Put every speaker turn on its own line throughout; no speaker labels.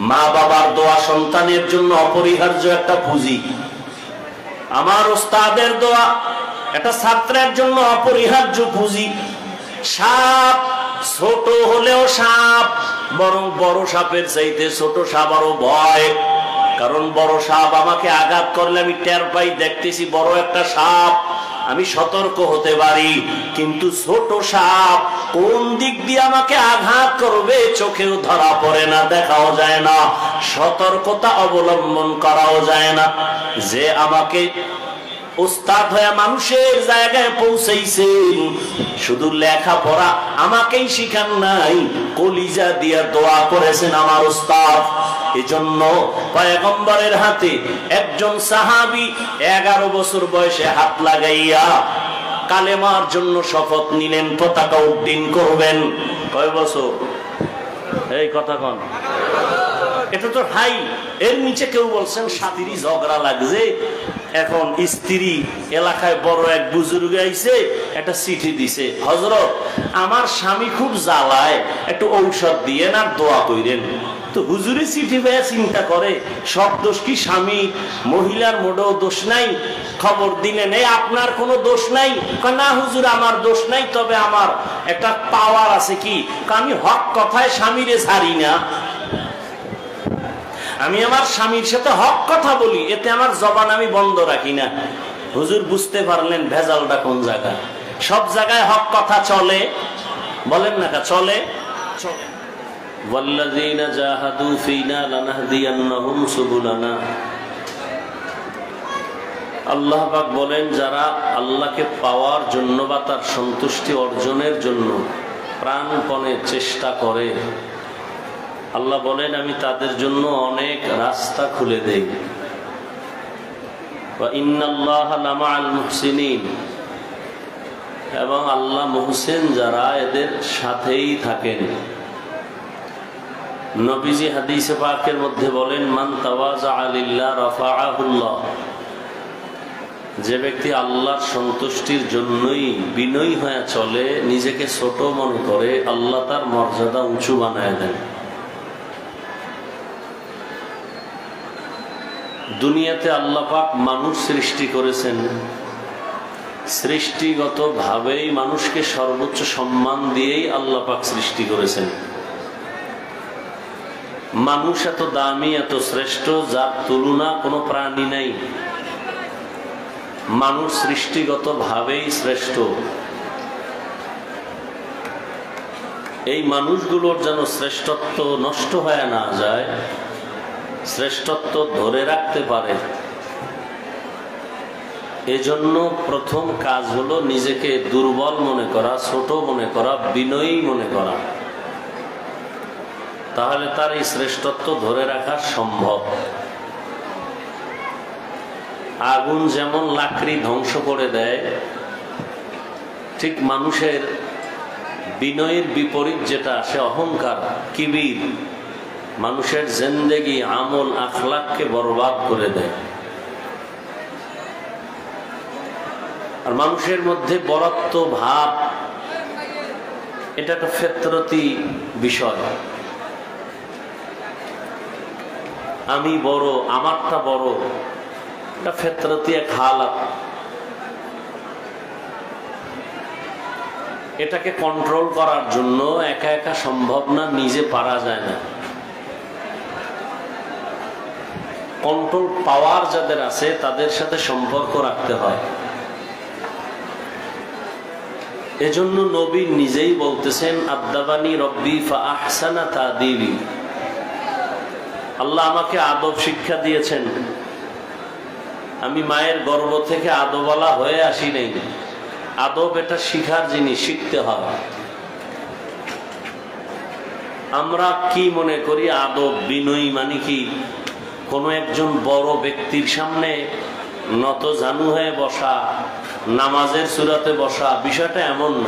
মা বাবার দোয়া সন্তানের জন্য অপরিহার্য একটা পুঁজি। আমার ওস্তাদের দোয়া একটা ছাত্রের জন্য অপরিহার্য পুঁজি। সাপ ছোট হলেও সাপ, বরং বড় সাপের চাইতে ছোট সাপ আরো ভয়। কারণ বড় সাপ আমাকে আঘাত করলে আমি টের পাই, দেখতেছি বড় একটা সাপ, আমি সতর্ক হতে পারি। কিন্তু ছোট সাপ কোন দিক দিয়ে আমাকে আঘাত করবে চোখেও ধরা পড়ে না, দেখাও যায় না, সতর্কতা অবলম্বন করাও যায় না। যে আমাকে উস্তাদ হয়ে মানুষের জায়গায় পৌঁছাইছেন, শুধু লেখাপড়া আমাকেই শিখান নাই, কলিজা দিয়া দোয়া করেছেন আমার উস্তাদ। এজন্য পয়গম্বরের হাতে একজন সাহাবী 11 বছর বয়সে হাত লাগাইয়া কালেমার জন্য শপথ নিলেন, পতাকা উড্ডীন করবেন। কয় বছর? এই কথা কন, এটা তো হাই। এর নিচে কেউ বলছেন স্বামীরই ঝগড়া লাগছে, এখন স্ত্রী এলাকায় বড় এক বুজুর্গ আইছে, একটা চিঠি দিছে, হযরত আমার স্বামী খুব জ্বালায়, একটু ঔষধ দিয়ে না দোয়া কইরেন। তো হুজুরে চিঠি পেয়ে চিন্তা করে সব দোষ কি স্বামী? মহিলার মোটেও দোষ নাই। খবর দিলেন এই আপনার কোনো দোষ নাই? না হুজুর আমার দোষ নাই, তবে আমার একটা পাওয়ার আছে। কি? আমি হক কথায় স্বামীরে ছাড়ি না, আমি আমার স্বামীর সাথে হক কথা বলি, এতে আমার জবান আমি বন্ধ রাখি না। হুজুর বুঝতে পারলেন ভেজালটা কোন জায়গায়। সব জায়গায় হক কথা চলে, বলেন না চলে? ওয়াল্লাযীনা জাহাদু ফীনা লানাহদিয়ান্নাহুম সুবুলানা। আল্লাহ পাক বলেন যারা আল্লাহকে পাওয়ার জন্য বা তার সন্তুষ্টি অর্জনের জন্য প্রাণপণে চেষ্টা করে, আল্লাহ বলেন আমি তাদের জন্য অনেক রাস্তা খুলে দেই। ওয়া ইন্নাল্লাহা লামাআল মুহসিনিন, এবং আল্লাহ মুহসিন যারা এদের সাথেই থাকেন। নবীজি হাদিসে পাকের মধ্যে বলেন মান তাওয়াজা লিল্লাহ রাফাআহুল্লাহ, যে ব্যক্তি আল্লাহর সন্তুষ্টির জন্যই বিনয়ী হয়ে চলে, নিজেকে ছোট মনে করে, আল্লাহ তার মর্যাদা উঁচু বানায় দেন। দুনিয়াতে আল্লাহ পাক মানুষ সৃষ্টি করেছেন, সৃষ্টিগত ভাবেই মানুষকে সর্বোচ্চ সম্মান দিয়েই আল্লাহ পাক সৃষ্টি করেছেন। মানুষ এত দামি, এত শ্রেষ্ঠ, যার তুলনা কোনো প্রাণী নাই। মানুষ সৃষ্টিগত ভাবেই শ্রেষ্ঠ। এই মানুষগুলোর যেন শ্রেষ্ঠত্ব নষ্ট হয়ে না যায়, শ্রেষ্ঠত্ব ধরে রাখতে পারে, এজন্য প্রথম কাজ হলো নিজেকে দুর্বল মনে করা, ছোট মনে করা, বিনয়ী মনে করা। তাহলে তার এই শ্রেষ্ঠত্ব ধরে রাখা সম্ভব। আগুন যেমন লাকড়ি ধ্বংস করে দেয়, ঠিক মানুষের বিনয়ের বিপরীত যেটা সে অহংকার, কিবির, মানুষের জিন্দেগি, আমল, আখলাককে বরবাদ করে দেয়। আর মানুষের মধ্যে বরত্ব ভাব, এটা একটা ফিতরতি বিষয়। আমি বড়, আমারটা বড়, এটা ফিতরতি এক হালাত। এটাকে কন্ট্রোল করার জন্য একা একা সম্ভব না, নিজে পারা যায় না। কন্ট্রোল পাওয়ার যাদের আছে তাদের সাথে সম্পর্ক রাখতে হয়। এজন্য নবী নিজেই বলতেছেন আদাবানি রব্বি ফাআহসানা তাদিবি, আল্লাহ আমাকে আদব শিক্ষা দিয়েছেন। আমি মায়ের গর্ভ থেকে আদবওয়ালা হয়ে আসি নাই। আদব এটা শিখার জিনিস, শিখতে হয়। আমরা কি মনে করি আদব, বিনয়ী মানে কি কোনো একজন বড় ব্যক্তির সামনে নত জানু হয়ে বসা, নামাজের সূরাতে বসা, বিষয়টা এমন না।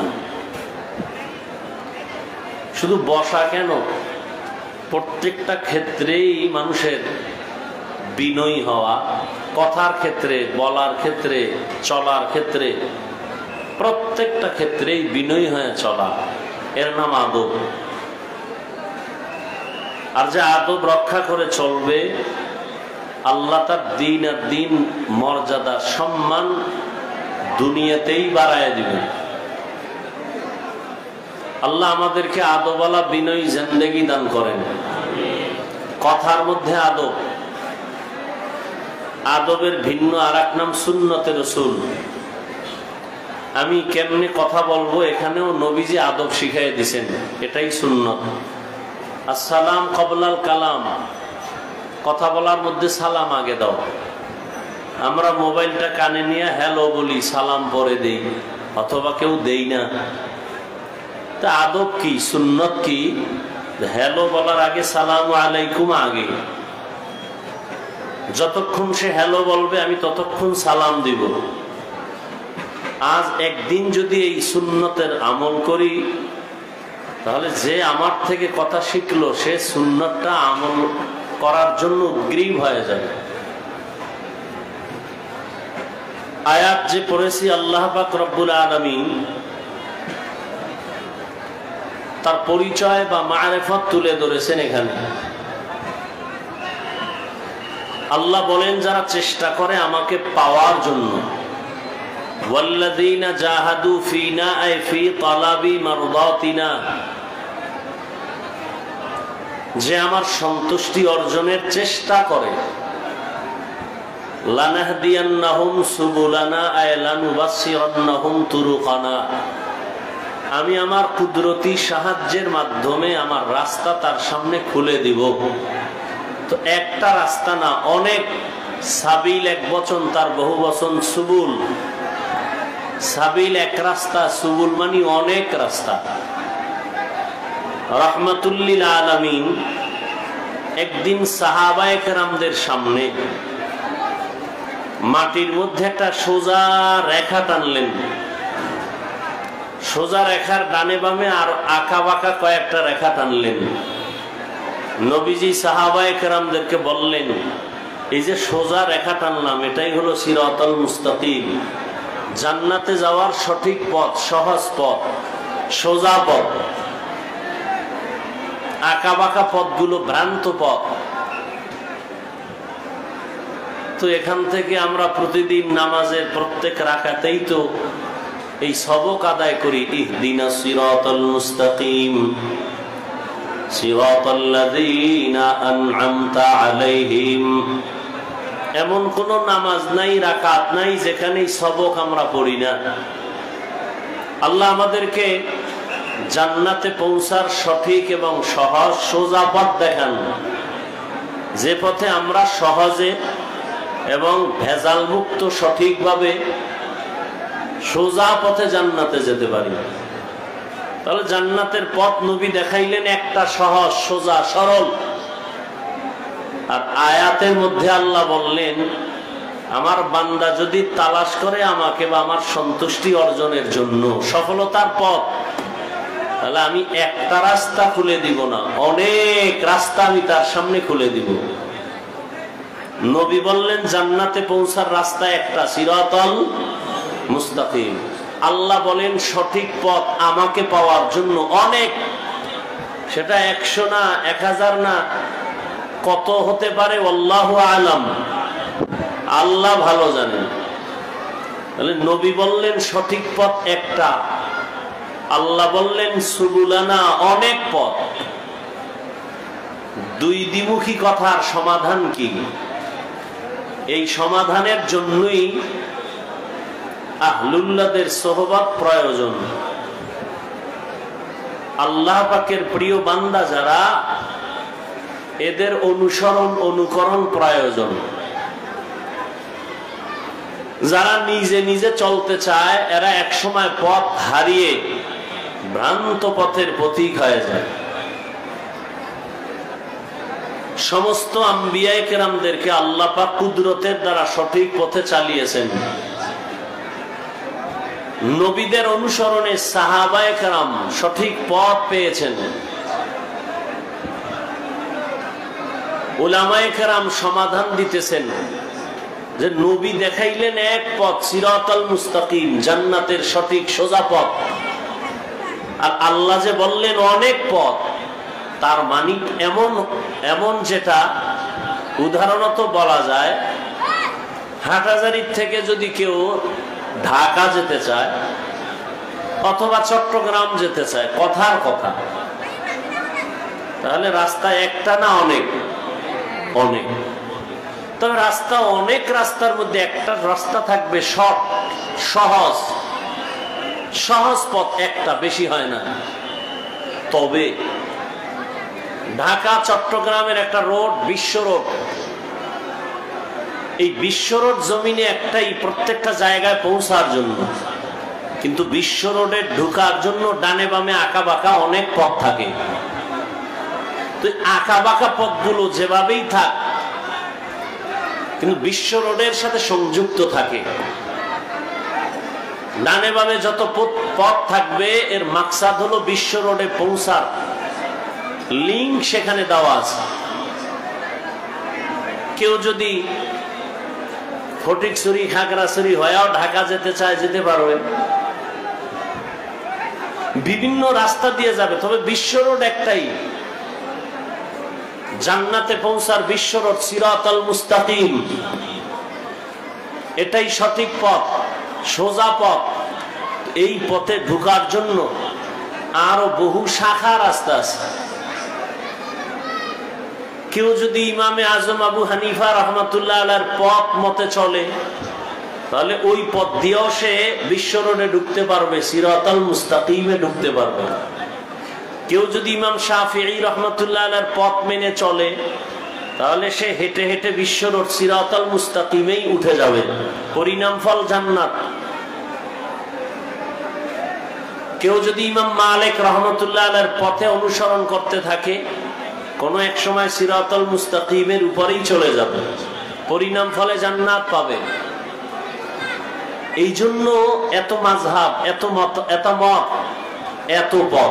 শুধু বসা কেন, প্রত্যেকটা ক্ষেত্রেই মানুষের বিনয়ী হওয়া, কথার ক্ষেত্রে, বলার ক্ষেত্রে, চলার ক্ষেত্রে, প্রত্যেকটা ক্ষেত্রেই বিনয়ী হয়ে চলা, এর নাম আদব। আর যে আদব রক্ষা করে চলবে, আল্লাহ তার দিন আর দিন মর্যাদা সম্মান দুনিয়াতেই বাড়ায় দিবেন। আল্লাহ আমাদেরকে আদবওয়ালা বিনয়ী জিন্দেগি দান করেন। কথার মধ্যে আদব, আদবের ভিন্ন আর এক নাম সুন্নতে রাসূল। আমি কেমনে কথা বলবো, এখানেও নবীজি আদব শিখাই দিয়েছেন, এটাই সুন্নত। আসসালাম কবলাল কালাম, কথা বলার মধ্যে সালাম আগে দাও। আমরা মোবাইলটা কানে নিয়ে হ্যালো বলি, সালাম পরে দেই, অথবা কেউ দেই না। তা আদব কি, সুন্নত কি? হ্যালো বলার আগে সালাম আলাইকুম আগে। যতক্ষণ সে হ্যালো বলবে আমি ততক্ষণ সালাম দিব। আজ একদিন যদি এই সুন্নতের আমল করি, তাহলে যে আমার থেকে কথা শিখলো সে সুন্নতটা আমল করার জন্য উদ্গ্রীব হয়ে যাবে। আয়াত যে পড়েছি, আল্লাহ পাক রব্বুল আলামিন তার পরিচয় বা মারিফত তুলে ধরেছেন এখানে। আল্লাহ বলেন, যারা চেষ্টা করে আমাকে পাওয়ার জন্য, ওয়াল্লাযীনা জাহাদু ফীনা আই ফী তালাবি মারদাতিনা, যে আমার সন্তুষ্টি অর্জনের চেষ্টা করে, লানাহদিয়ান্নাহুম সুবুলানা আই লানুবাসসিরান্নাহুম তুরুকানা, আমি আমার কুদরতি সাহায্যের মাধ্যমে আমার রাস্তা তার সামনে খুলে দিব। তো একটা রাস্তা না, অনেক। সাবিল এক বচন, তার বহু বচন সুবুল। সাবিল এক রাস্তা, সুবুল মানে অনেক রাস্তা। রাহমাতুল্লিল আলামিন একদিন সাহাবায়ে কেরামদের সামনে মাটির মধ্যে একটা সোজা রেখা টানলেন। সোজা রেখার ডানে বামে আর আঁকা বাঁকা কয়েকটা রেখা টানলেন। নবীজি সাহাবায়ে কেরামদেরকে বললেন, এই যে সোজা রেখা টানলাম, এটাই হলো সিরাতাল মুস্তাকিম, জান্নাতে যাওয়ার সঠিক পথ, সহজ পথ, সোজা পথ। আঁকা বাঁকা পথগুলো ভ্রান্ত পথ। তো এখান থেকে আমরা প্রতিদিন নামাজের প্রত্যেক রাকাতেই তো এই সবক আদায় করি, ইহদিনাস সিরাতাল মুস্তাকিম সিরাতাল্লাযীনা আন'আমতা আলাইহিম। এমন কোন নামাজ নাই, রাকাত নাই যেখানে সবক আমরা পড়ি না। আল্লাহ আমাদেরকে জান্নাতে পৌঁছার সঠিক এবং সহজ সোজা পথ দেখান, যে পথে আমরা সহজে এবং ভেজাল মুক্ত সঠিকভাবে সোজা পথে জান্নাতে যেতে পারি। তাহলে জান্নাতের পথ নবী দেখাইলেন একটা, সহজ সোজা সরল। আর আয়াতের মধ্যে আল্লাহ বললেন, আমার বান্দা যদি তালাশ করে আমাকে বা আমার সন্তুষ্টি অর্জনের জন্য সফলতার পথ, তাহলে আমি একটা রাস্তা খুলে দিব না, অনেক রাস্তা আমি তার সামনে খুলে দিব। নবী বললেন, জান্নাতে পৌঁছার রাস্তা একটা, সিরাতাল মুস্তাকিম। আল্লাহ বলেন, সঠিক পথ আমাকে পাওয়ার জন্য অনেক। সেটা 100 না, 1000 না, কত হতে পারে, আল্লাহু আলাম, আল্লাহ ভালো জানেন। তাহলে নবী বললেন সঠিক পথ একটা, আল্লাহ বললেন সুবুলানা, অনেক পথ। দুই দ্বিমুখী কথার সমাধান কি? এই সমাধানের জন্যই আহলুল্লাহদের সোহবত প্রয়োজন। আল্লাহ পাকের প্রিয় বান্দা যারা, এদের অনুসরণ অনুকরণ প্রয়োজন। যারা নিজে নিজে চলতে চায়, এরা একসময় পথ হারিয়ে ভ্রান্ত পথের পথিক হয়ে যায়। সমস্ত আম্বিয়ায়ে কেরামদেরকে আল্লাহ পাক কুদরতের দ্বারা সঠিক পথে চালিয়েছেন। নবীদের অনুসরণে সাহাবায়ে কেরাম সঠিক পথ পেয়েছেন। উলামায়ে কেরাম সমাধান দিতেছেন যে নবী দেখাইলেন এক পথ, সিরাতাল মুস্তাকিম, জান্নাতের সঠিক সোজা পথ। আর আল্লাহ যে বললেন অনেক পথ, তার মানে এমন এমন যেটা উদাহরণত বলা যায়, হাটহাজারীর থেকে যদি কেউ ঢাকা যেতে চায় অথবা চট্টগ্রাম যেতে চায়, কথার কথা, তাহলে রাস্তা একটা না অনেক? অনেক। তবে রাস্তা অনেক, রাস্তার মধ্যে একটা রাস্তা থাকবে শর্ট, সহজ সহজ পথ, একটা, বেশি হয় না। তবে ঢাকা চট্টগ্রামের একটা রোড, বিশ্ব রোড, এই বিশ্ব রোড জমিনে একটাই, প্রত্যেকটা জায়গায় পৌঁছার জন্য। কিন্তু বিশ্ব রোডে ঢোকার জন্য ডানে বামে আঁকা বাঁকা অনেক পথ থাকে। তো আঁকা বাঁকা পথগুলো যেভাবেই থাক, কিন্তু বিশ্ব রোডের সাথে সংযুক্ত থাকে। ডানে বামে যত পথ থাকবে এর মাকসাদ হলো বিশ্ব রোডে পৌঁছার লিঙ্ক সেখানে দেওয়া আছে। কেউ যদি ফটিকছড়ি খাগড়াছড়ি হয়েও ঢাকা যেতে চায়, যেতে পারবে, বিভিন্ন রাস্তা দিয়ে যাবে। তবে বিশ্ব রোড একটাই, জান্নাতে পৌঁছার বিশ্ব রোড, সিরাতাল মুস্তাকিম, এটাই সঠিক পথ, সোজা পথ। এই পথে ঢোকার জন্য আরো বহু শাখা রাস্তা আছে। কেউ যদি ইমামে আজম আবু হানিফা রহমাতুল্লাহ আলাইহির পথ মতে চলে, তাহলে ওই পথ দিয়েও সে বিশ্ব রোডে ঢুকতে পারবে, সিরাতাল মুস্তাকিমে ঢুকতে পারবে। কেউ যদি ইমাম শাফিঈ রহমাতুল্লাহ আলাইহির পথ মেনে চলে, তাহলে সে হেঁটে হেঁটে বিশ্ব রোড সিরাতাল মুস্তাকিমেই উঠে যাবে, পরিণাম ফল জান্নাত। কেউ যদি ইমাম মালিক রহমাতুল্লাহ আলাইহির পথে অনুসরণ করতে থাকে, কোন এক সময় সিরাতাল মুস্তাকিমের উপরেই চলে যাবে, পরিণাম ফলে জান্নাত পাবে। এই জন্য এত মাযহাব, এত মত, এত পথ।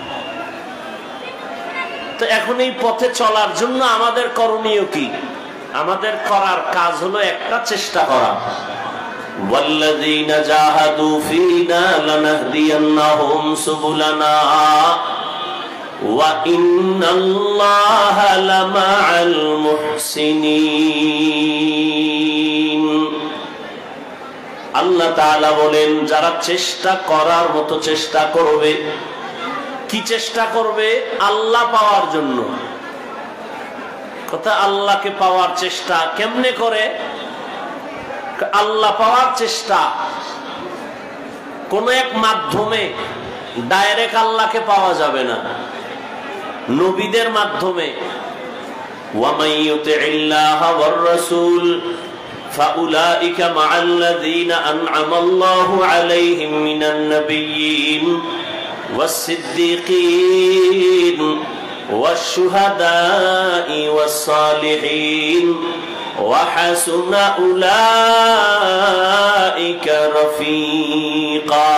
তো এখন এই পথে চলার জন্য আমাদের করণীয় কি? আমাদের করার কাজ হলো একটা, চেষ্টা করা। ওয়াল্লাযীনা জাহাদু ফীনা লানাহদিয়ান্নাহুম সুবুলানা ওয়া ইন্নাল্লাহা লামাআল মুহসিনিন। আল্লাহ তাআলা বলেন, যারা চেষ্টা করার মতো চেষ্টা করবে। কি চেষ্টা করবে? আল্লাহ পাওয়ার জন্য। কথা, আল্লাহকে পাওয়ার চেষ্টা কেমনে করে? আল্লাহ পাওয়ার চেষ্টা কোন এক মাধ্যমে ডাইরেক্ট আল্লাহকে পাওয়া যাবে না, নবীদের মাধ্যমে। ওয়া মান ইউতিইল্লাহা ওয়ার রাসূল ফাউলাইকা মা'আল্লাযীনা আন'আমাল্লাহু আলাইহিম মিনান নাবিয়্যিন والصديقين والشهداء والصالحين وحسن أولئك رفيقا।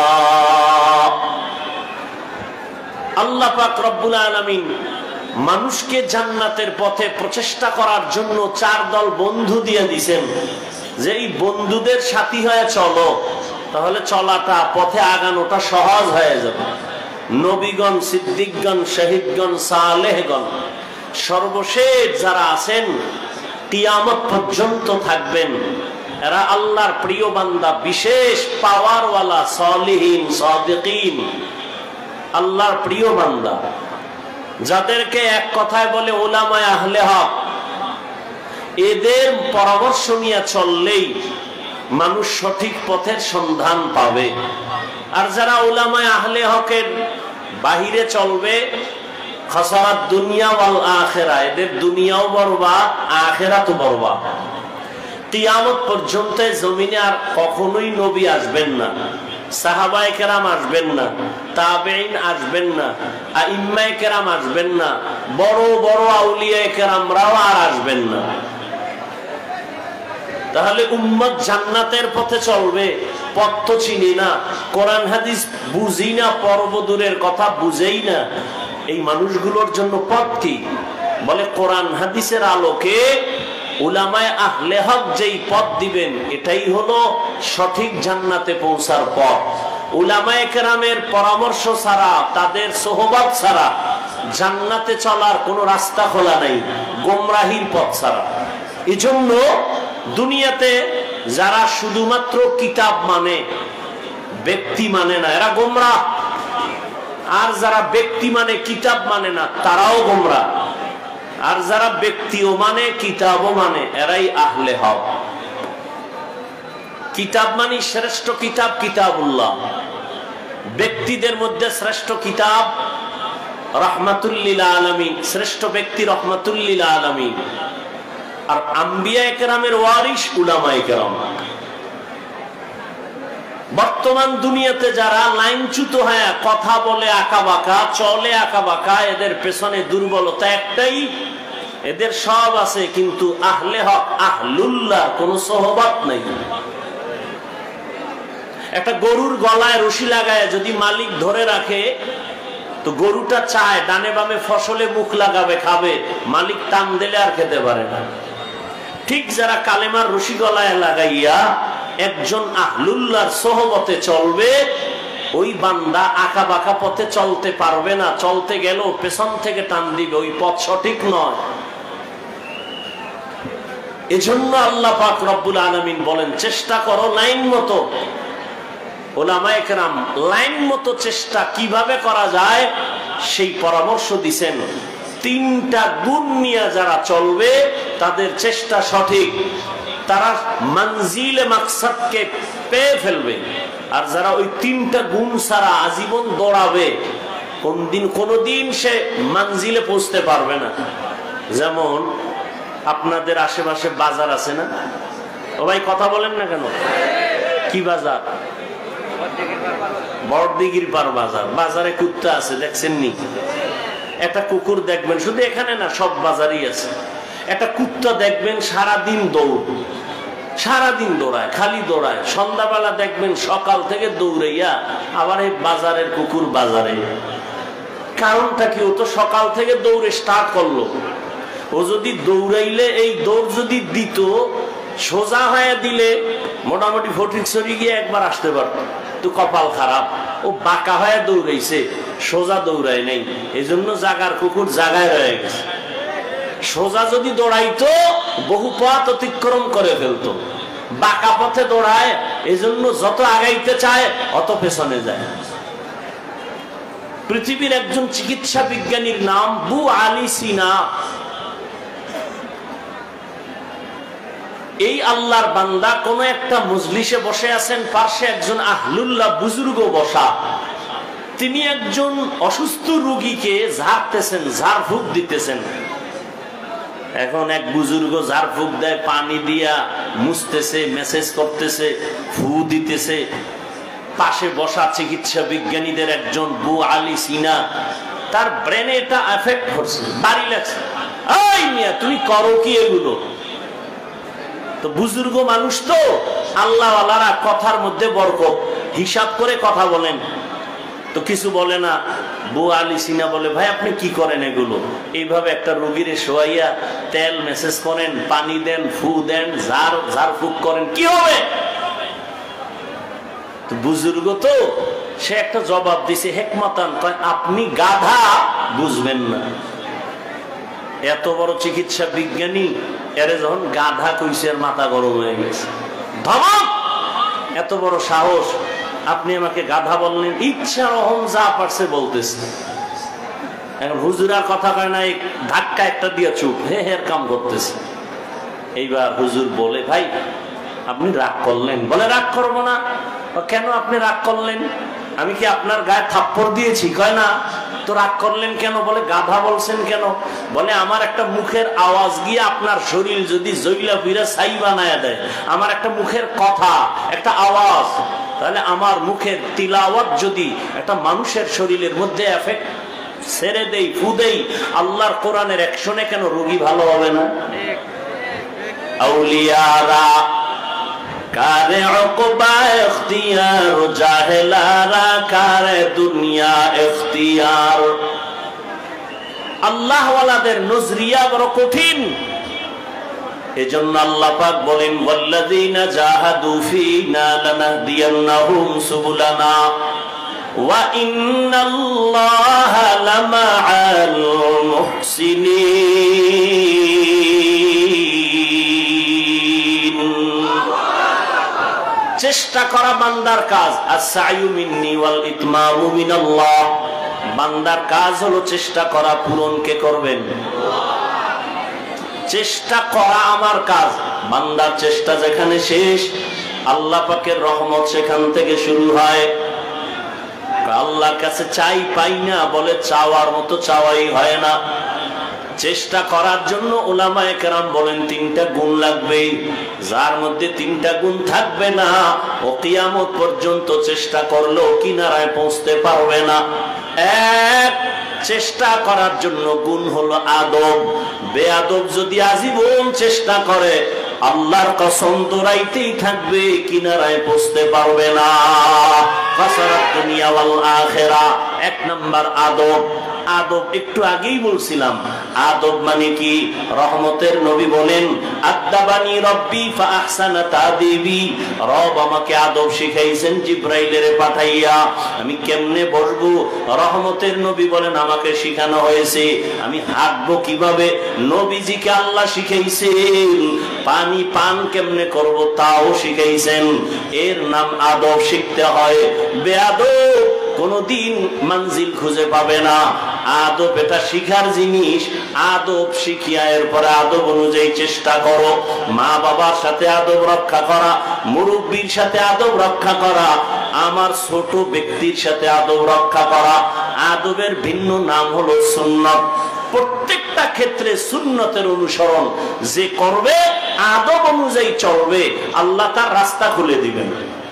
আল্লাহ পাক রব্বুল আলামিন মানুষকে জান্নাতের পথে প্রচেষ্টা করার জন্য 4 দল বন্ধু দিয়ে দিয়েছেন, যে এই বন্ধুদের সাথী হয়ে চলো, তাহলে চলাটা, পথে আগানোটা সহজ হয়ে যাবে। নবীগণ, সিদ্দিকগণ, শহীদগণ, সালেহগণ, সর্বশেষ যারা আছেন কিয়ামত পর্যন্ত থাকবেন, এরা আল্লাহর প্রিয় বান্দা, বিশেষ পাওয়ারওয়ালা সালিহিন, সাদিকিন, আল্লাহর প্রিয় বান্দা, যাদেরকে এক কথায় বলে উলামায়ে আহলে হক। এদের পরামর্শ নিয়ে চললেই মানুষ সঠিক পথের সন্ধান পাবে। আর যারা উলামায়ে আহলে হকের বাহিরে চলবে, খাসারাত দুনিয়া ওয়াল আখিরা, এদের দুনিয়াও বরবাদ, আখিরাতও বরবাদ। কিয়ামত পর্যন্ত জমিনে আর কখনোই নবী আসবেন না, সাহাবায়ে কেরাম আসবেন না, তাবেঈন আসবেন না, আইম্মায়ে কেরাম আসবেন না, বড় বড় আউলিয়ায়ে কেরামরাও আর আসবেন না। তাহলে উম্মত জান্নাতের পথে চলবে, পথ তো চিনি না, কোরআন হাদিস বুঝি না, পরবদূরের কথা বুঝেই না, এই মানুষগুলোর জন্য পথ কি? বলে কোরআন হাদিসের আলোকে উলামায়ে আহলে হক যেই পথ দিবেন, এটাই হলো সঠিক জান্নাতে পৌঁছার পথ। উলামায়ে কেরামের পরামর্শ ছাড়া, তাদের সোহবত ছাড়া জান্নাতে চলার কোনো রাস্তা খোলা নাই, গোমরাহির পথ ছাড়া। এজন্য দুনিয়াতে যারা শুধুমাত্র কিতাব মানে, ব্যক্তি মানে না, এরা গোমরাহ। আর যারা ব্যক্তি মানে কিতাব মানে না, তারাও গোমরাহ। আর যারা ব্যক্তিও মানে কিতাবও মানে, এরাই আহলে হক। কিতাব মানে শ্রেষ্ঠ কিতাব কিতাবুল্লাহ। ব্যক্তিদের মধ্যে শ্রেষ্ঠ কিতাব রাহমাতুল লিল আলামিন, শ্রেষ্ঠ ব্যক্তি রাহমাতুল লিল আলামিন। আর আম্বিয়া কেরামের ওয়ারিস উলামায়ে কেরাম। বর্তমান দুনিয়াতে যারা লাইনচ্যুত হয়ে কথা বলে আঁকাবাঁকা, চলে আঁকাবাঁকা, এদের পেছনে দুর্বলতা একটাই, এদের সব আছে কিন্তু আহলে হক আহলুল্লাহ কোনো সোহবত নাই। একটা গরুর গলায় রশি লাগায় যদি মালিক ধরে রাখে, তো গরুটা চায় ডানে বামে ফসলে মুখ লাগাবে, খাবে, মালিক টান দিলে আর খেতে পারে না। ঠিক যারা কালেমার রশি গলায় লাগাইয়া একজন আহলুল্লাহর সোহবতে চলবে, ওই বান্দা আঁকা বাঁকা পথে চলতে পারবে না, চলতে গেলেও পেছন থেকে টান দিবে, ওই পথ সঠিক নয়। এজন্য আল্লাহ পাক রব্বুল আলামিন বলেন, চেষ্টা করো লাইন মতো। ওলামায়ে কেরাম লাইন মতো চেষ্টা কিভাবে করা যায় সেই পরামর্শ দিছেন। তিনটা গুণ নিয়ে যারা চলবে তাদের চেষ্টা সঠিক, তারা মঞ্জিলে মাকসাদকে পেয়ে ফেলবে। আর যারা ওই তিনটা গুণ ছাড়া আজীবন দৌড়াবে, কোনদিন সে মঞ্জিলে পৌঁছতে পারবে না। যেমন আপনাদের আশেপাশে বাজার আছে না? ও ভাই কথা বলেন না কেন? কি বাজার? বড়দিঘির পার বাজার। বাজারে কুত্তা আছে, দেখছেন নি? একটা কুকুর দেখবেন, শুধু এখানে না সব বাজারই আছে। একটা কুত্তা দেখবেন সারাদিন দৌড়, সারাদিন দৌড়ায়, খালি দৌড়ায়। সন্ধ্যাবেলা দেখবেন সকাল থেকে দৌড়াইয়া আবার এই বাজারের কুকুর বাজারে। কারণটা কি? ও তো সকাল থেকে দৌড়ে স্টার্ট করলো। ও যদি দৌড়াইলে এই দৌড় যদি দিত, সোজা হয়ে দিলে মোটামুটি ফটিকছড়ি গিয়ে একবার আসতে পারত। তো কপাল খারাপ, ও বাঁকা হয়ে দৌড়াইছে, সোজা দৌড়ায় নাই, এই জন্য জাগার কুকুর জাগায় রয়ে গেছে। সোজা যদি দৌড়াইতো বহু পথ অতিক্রম করে ফেলতো। বাঁকা পথে দৌড়ায়, এই জন্য যত আগাইতে চায় অত পেছনে যায়। পৃথিবীর একজন চিকিৎসা বিজ্ঞানীর নাম আবু আলী সিনা। এই আল্লাহর বান্দা কোন একটা মজলিসে বসে আছেন, পাশে একজন আহলুল্লাহ বুজুর্গ বসা। তিনি একজন অসুস্থ রোগীকে ঝাড়তেছেন, ঝাড়ফুঁক দিতেছেন। এখন এক বুজুর্গ ঝাড়ফুঁক দেয়, পানি দিয়া মুছতেছে, মেসেজ করতেছে, ফু দিতেছে। পাশে বসা চিকিৎসা বিজ্ঞানীদের একজন আবু আলী সিনা, তার ব্রেনে এটা এফেক্ট করছে, বাড়ি লাগছে। এই মিয়া তুমি করো কি এগুলো? তো বুজুর্গ মানুষ তো, আল্লাহওয়ালারা কথার মধ্যে বরকত, হিসাব করে কথা বলেন। তো কিছু বলে না। আবু আলী সিনা বলে, ভাই আপনি কি করেন এগুলো? এইভাবে একটা রোগীরে শোয়াইয়া তেল মেসেজ করেন, পানি দেন, ফু দেন, ঝাড়ফুঁক করেন, কি হবে? তো বুজুর্গ তো, সে একটা জবাব দিছে হেকমতান, আপনি গাধা, বুঝবেন না। এত বড় চিকিৎসা বিজ্ঞানী, এরে যখন গাধা কইছে আর মাথা গরম হয়ে গেছে। ধমক! এত বড় সাহস, আপনি আমাকে গাধা বললেন? ইচ্ছা রহম যা পারছে বলতেছে। এখন হুজুরা কথা কয় না, ধাক্কা একটা দিয়ে চুপ, হের কাম করতেছে। এইবার হুজুর বলে, ভাই আপনি রাগ করলেন? বলে রাগ করবো না। কেন আপনি রাগ করলেন? আমি কি আপনার গায়ে থাপ্পড় দিয়েছি? কয় না। তো রাগ করলেন কেন? বলে গাধা বলছেন কেন? বলে আমার একটা মুখের আওয়াজ গিয়ে আপনার শরীর যদি জইলা ফিরা ছাই বানায় দেয়, আমার একটা মুখের কথা, একটা আওয়াজ, তাহলে আমার মুখের তিলাওয়াত যদি একটা মানুষের শরীরের মধ্যে এফেক্ট ছেড়ে দেই, ফু দেই, আল্লাহর কোরআনের অ্যাকশনে কেন রোগী ভালো হবে না? আউলিয়ারা কারে উকবা ইখতিয়ার, জাহেলারা কারে দুনিয়া ইখতিয়ার। আল্লাহ ওয়ালাদের নজরিয়া বড় কঠিন। এজন্য আল্লাহ পাক বলেন, ওয়াল্লাযীনা জাহাদু ফীনা লানাহদিয়ান্নাহুম সুবুলানা। ওয়া ইন্নাল্লাহা লামাআল মুহসিনিন। চেষ্টা করা বান্দার কাজ, আস-সা'য়ু মিন্নি ওয়াল ইতমামু মিনাল্লাহ। বান্দার কাজ হলো চেষ্টা করা, পূরণ কে করবেন? চেষ্টা করা আমার কাজ। বান্দার চেষ্টা যেখানে শেষ, আল্লাহ পাকের রহমত সেখান থেকে শুরু হয়। আল্লাহর কাছে চাই পাই না বলে চাওয়ার মতো চাওয়াই হয় না। চেষ্টা করার জন্য উলামায়ে কেরাম বলেন তিনটা গুণ লাগবে। যার মধ্যে তিনটা গুণ থাকবে না, ও কিয়ামত পর্যন্ত চেষ্টা করলেও কিনারায় পৌঁছতে পারবে না। এক, চেষ্টা করার জন্য গুণ হলো আদব। বেয়াদব যদি আজীবন চেষ্টা করে, আল্লাহর কসম দৌড়াইতেই থাকবে, কিনারায় পৌঁছতে পারবে না। খাসারাত দুনিয়া ওয়াল আখিরা। এক নাম্বার আদব। আদব একটু আগেই বলছিলাম, আদব মানে কি? রহমতের নবী বলেন, আদাবানি রব্বি ফাআহসানা তাদিবি। রব আমাকে আদব শিখাইছেন জিবরাইলের পাঠাইয়া। আমি কেমনে বসবো? রহমতের নবী বলেন আমাকে শিখানো হয়েছে। আমি হাঁটবো কিভাবে? নবীজিকে আল্লাহ শিখাইছেন। পানি পান কেমনে করব তাও শিখাইছেন। এর নাম আদব শিখতে হয়। বেয়াদব কোনদিন মঞ্জিল খুঁজে পাবে না। আদব এটা শিখার জিনিস। আদব শিখিয়া এরপরে আদব অনুযায়ী চেষ্টা করো। মা বাবার সাথে আদব রক্ষা করা, মুরব্বীর সাথে আদব রক্ষা করা, আমার ছোট ব্যক্তির সাথে আদব রক্ষা করা। আদবের ভিন্ন নাম হলো সুন্নাত। প্রত্যেকটা ক্ষেত্রে সুন্নতের অনুসরণ যে করবে, আদব অনুযায়ী চলবে, আল্লাহ তার রাস্তা খুলে দিবেন।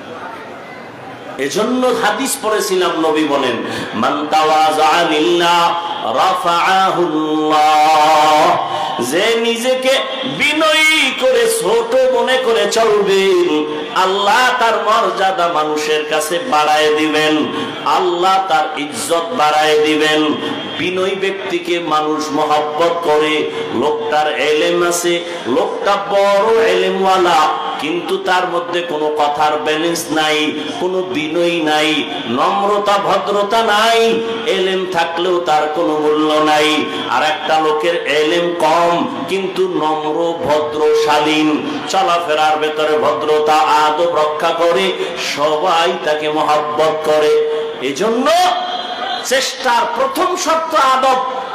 এজন্য হাদিস পড়েছিলাম, নবী বলেন, মান তাওয়াযা লিল্লাহ রাফাআহুল্লাহ। যে নিজেকে বিনয়ী করে ছোট মনে করে চলবে, আল্লাহ তার মর্যাদা মানুষের কাছে বাড়ায় দিবেন, আল্লাহ তার ইজ্জত বাড়ায় দিবেন। বিনয়ী ব্যক্তিকে মানুষ মহব্বত করে। লোকটার এলেম আছে, লোকটা বড় এলেমওয়ালা, কিন্তু তার মধ্যে কোনো কথার ব্যালেন্স নাই, কোনো বিনয় নাই, নম্রতা ভদ্রতা নাই, এলেম থাকলেও তার কোনো মূল্য নাই। আর একটা লোকের এলেম কম কিন্তু নম্র ভদ্র শালীন, চলাফেরার ভেতরে ভদ্রতা আদব রক্ষা করে, সবাই তাকে মহব্বত করে। এজন্য চেষ্টার প্রথম শর্ত আদব।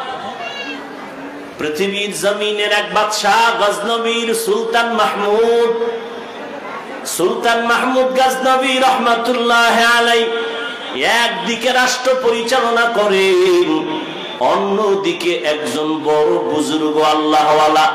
পৃথিবীর জমিনের এক বাদশাহ গজনবীর সুলতান মাহমুদ, সুলতান মাহমুদ গজনবী রহমাতুল্লাহ আলাইহি একদিকে রাষ্ট্র পরিচালনা করেন, অন্যদিকে একজন বড় বুজুর্গ আল্লাহওয়ালা,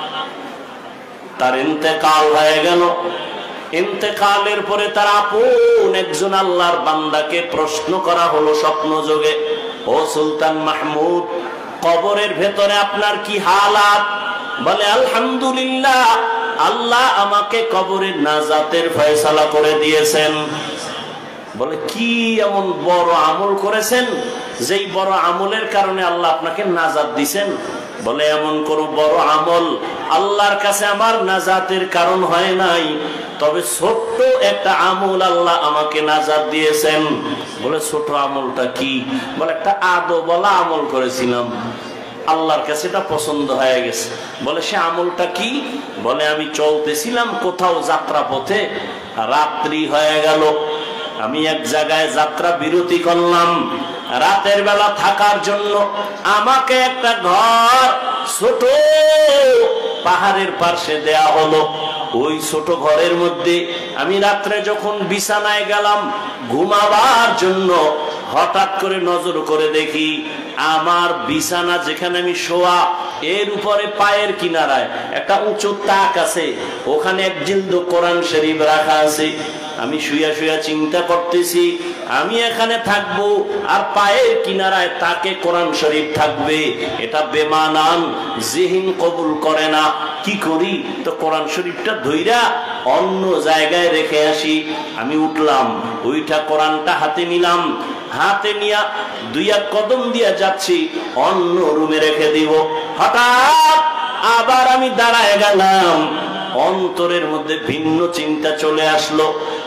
তার ইন্তেকাল হয়ে গেল। ইন্তেকালের পরে তার আপন একজন আল্লাহর বান্দাকে প্রশ্ন করা হলো স্বপ্ন যোগে, ও সুলতান মাহমুদ, কবরের ভেতরে আপনার কি হালাত? বলে, আলহামদুলিল্লাহ, আল্লাহ আমাকে কবরের নাজাতের ফয়সালা করে দিয়েছেন। বলে, কি এমন বড় আমল করেছেন যেই বড় আমলের কারণে আল্লাহ আপনাকে নাজাত দিয়েছেন? বলে, এমন কোন বড় আমল আল্লাহর কাছে আমার নাজাতের কারণ হয় নাই, তবে ছোট্ট একটা আমল আল্লাহ আমাকে নাজাত দিয়েছেন। বলে, ছোট আমলটা কি? বলে, একটা আদবওয়ালা আমল করেছিলাম, আল্লাহর কাছে এটা পছন্দ হয়ে গেছে। বলে, সে আমলটা কি? বলে, আমি চলতেছিলাম কোথাও যাত্রা পথে, রাত্রি হয়ে গেল, আমি এক জায়গায় যাত্রা বিরতি করলাম। রাতের বেলা থাকার জন্য আমাকে একটা ঘর ছোট পাহাড়ের পাশে দেয়া হলো। ওই ছোট ঘরের মধ্যে আমি রাত্রে যখন বিছানায় গেলাম ঘুমাবার জন্য, হঠাৎ করে নজর করে দেখি আমার বিছানা যেখানে আমি শোয়া, এর উপরে পায়ের কিনারায় একটা উঁচু তাক আছে, ওখানে এক জিলদ কোরআন শরীফ রাখা আছে। আমি শুয়া শুয়া চিন্তা করতেছি, আমি এখানে থাকবো আর পায়ের কিনারায় তাকে কোরআন শরীফ থাকবে, এটা বেমানান, জিহিন কবুল করে না। কি করি? তো কোরআন শরীফটা ধইরা অন্য জায়গায় রেখে আসি। আমি উঠলাম, ওইটা কোরআনটা হাতে নিলাম, হাতে নিয়া দুই এক কদম দিয়া যাচ্ছি অন্য রুমে রেখে দিব। হঠাৎ আবার আমি দাঁড়ায় গেলাম, অন্তরের মধ্যে ভিন্ন চিন্তা চলে আসলো।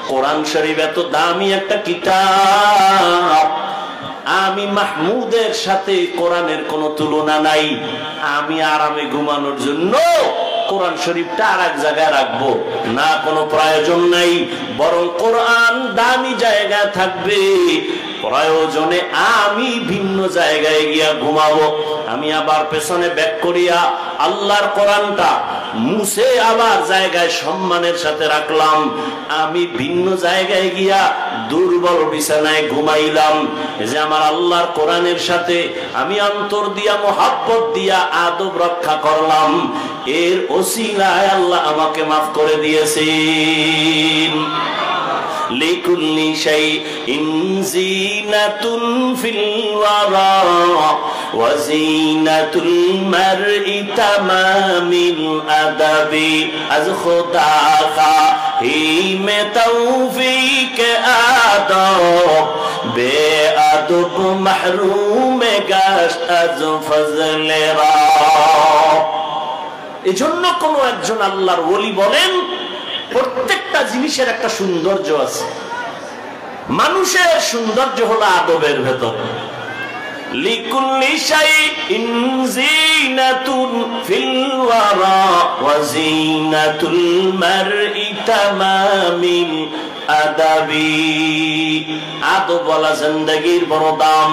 কোরআন শরীফ এত দামি একটা কিতাব, আমি মাহমুদের সাথে কোরআনের কোনো তুলনা নাই। আমি আরামে ঘুমানোর জন্য কোরআন শরীফটা আর এক জায়গায় রাখবো না, কোনো প্রয়োজন নাই। বরং কোরআন দামি জায়গায় থাকবে, প্রয়োজনে আমি ভিন্ন জায়গায় গিয়া ঘুমাবো। আমি আবার পেছনে ব্যাক করিয়া আল্লাহর কোরআনটা মুছে আবার জায়গায় সম্মানের সাথে রাখলাম। আমি ভিন্ন জায়গায় গিয়া দুর্বল বিছানায় ঘুমাইলাম। এই যে আমার আল্লাহর কোরআনের সাথে আমি অন্তর দিয়া মোহাব্বত দিয়া আদব রক্ষা করলাম, এর ওসিলায় আল্লাহ আমাকে মাফ করে দিয়েছেন। লিকুল্লি শাইইন জিনাতুন ফিল ওয়ারা ওয়া জিনাতুল মারই তামামিল আদাবি আজ খোদা খাহিমে তৌফিক আদব বেআদব মাহরুমে গাশত আজ ফজলে রা। এজন্য কোন একজন আল্লাহর ওলি বলেন প্রত্যেকটা জিনিসের একটা সৌন্দর্য আছে। মানুষের সৌন্দর্য হলো আদবের ভেতর। লিকুল্লি শাইইন জিনাতুন ফিল ওয়ারা ওয়া জিনাতুল মারই তামামিল আদাবি। আদব ওয়ালা জিন্দেগির বড় দাম।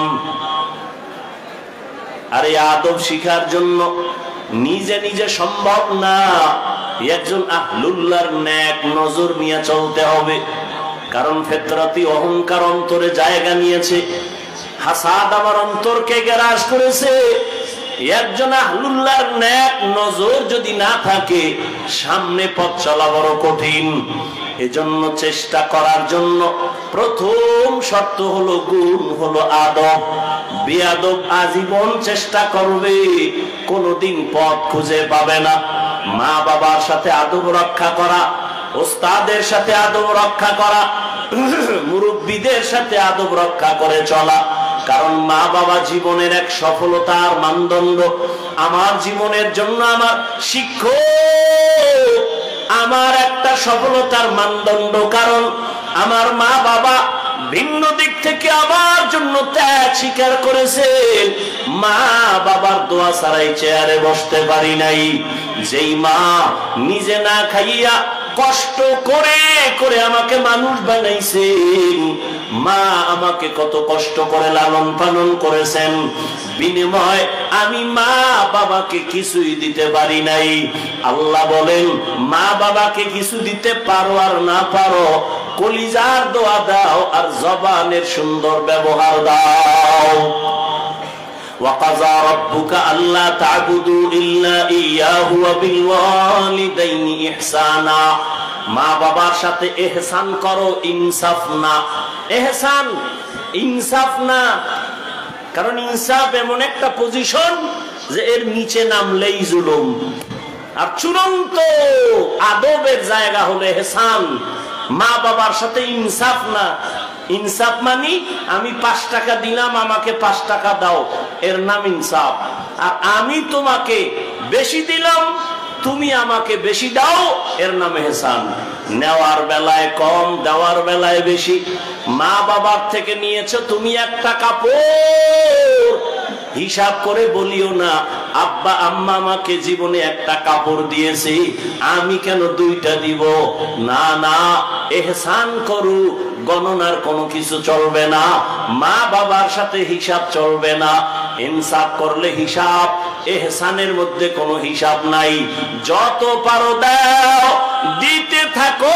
আর এই আদব শিখার জন্য নিজে নিজে সম্ভব না, একজন আহলুল্লাহর নেক নজর নিয়ে চলতে হবে। কারণ ফিতরাতি অহংকার অন্তরে জায়গা নিয়েছে, হাসাদ আমার অন্তরকে গ্রাস করেছে। একজন আহলুল্লাহর নেক নজর যদি না থাকে, সামনে পথ চলা বড় কঠিন। এজন্য চেষ্টা করার জন্য প্রথম শর্ত হলো গুণ, হলো আদব। বেয়াদব আজীবন চেষ্টা করবে, কোনদিন পথ খুঁজে পাবে না। মা বাবার সাথে আদব রক্ষা করা, ওস্তাদের সাথে আদব রক্ষা করা, মুরব্বীদের সাথে আদব রক্ষা করে চলা। কারণ মা বাবা জীবনের এক সফলতার মানদণ্ড। আমার জীবনের জন্য আমার শিক্ষক আমার একটা সফলতার মানদণ্ড। কারণ আমার মা বাবা ভিন্ন দিক থেকে আমার জন্য ত্যাগ স্বীকার করেছে। মা বাবার দোয়া ছাড়াই চেয়ারে বসতে পারি নাই। যেই মা নিজে না খাইয়া কষ্ট করে করে আমাকে মানুষ বানাইছেন, মা আমাকে কত কষ্ট করে লালন পালন করেছেন, বিনিময় আমি মা বাবাকে কিছুই দিতে পারি নাই। আল্লাহ বলেন, মা বাবাকে কিছু দিতে পারো আর না পারো, কলিজার দোয়া দাও আর জবানের সুন্দর ব্যবহার দাও। وَقَضَى رَبُّكَ أَلَّا تَعْبُدُوا إِلَّا إِيَّاهُ وَبِالْوَالِدَيْنِ إِحْسَانًا। মা বাবার সাথে ইহসান করো, ইনসাফ না। ইহসান ইনসাফ না। কারণ ইনসাফ এমন একটা পজিশন যে এর নিচে নামলেই জুলুম। আর চূড়ান্ত আদবের জায়গা হলো ইহসান। মা বাবার সাথে ইনসাফ না। ইনসাফ মানি আমি 5 টাকা দিলাম, আমাকে 5 টাকা দাও, এর নাম ইনসাফ। আর আমি তোমাকে বেশি দিলাম, তুমি আমাকে বেশি দাও, এর নাম ইহসান। নেওয়ার বেলায় কম, দেওয়ার বেলায় বেশি। মা বাবার থেকে নিয়েছো তুমি একটা কাপড়, হিসাব করে বলিও না আব্বা আম্মা আমাকে জীবনে একটা কাপড় দিয়েছে, আমি কেন 2টা দিব। না না, ইহসান করু, গণনার কোনো কিছু চলবে না। মা বাবার সাথে হিসাব চলবে না। ইনসাফ করলে হিসাব, ইহসানের মধ্যে কোনো হিসাব নাই। যত পারো দাও, দিতে থাকো।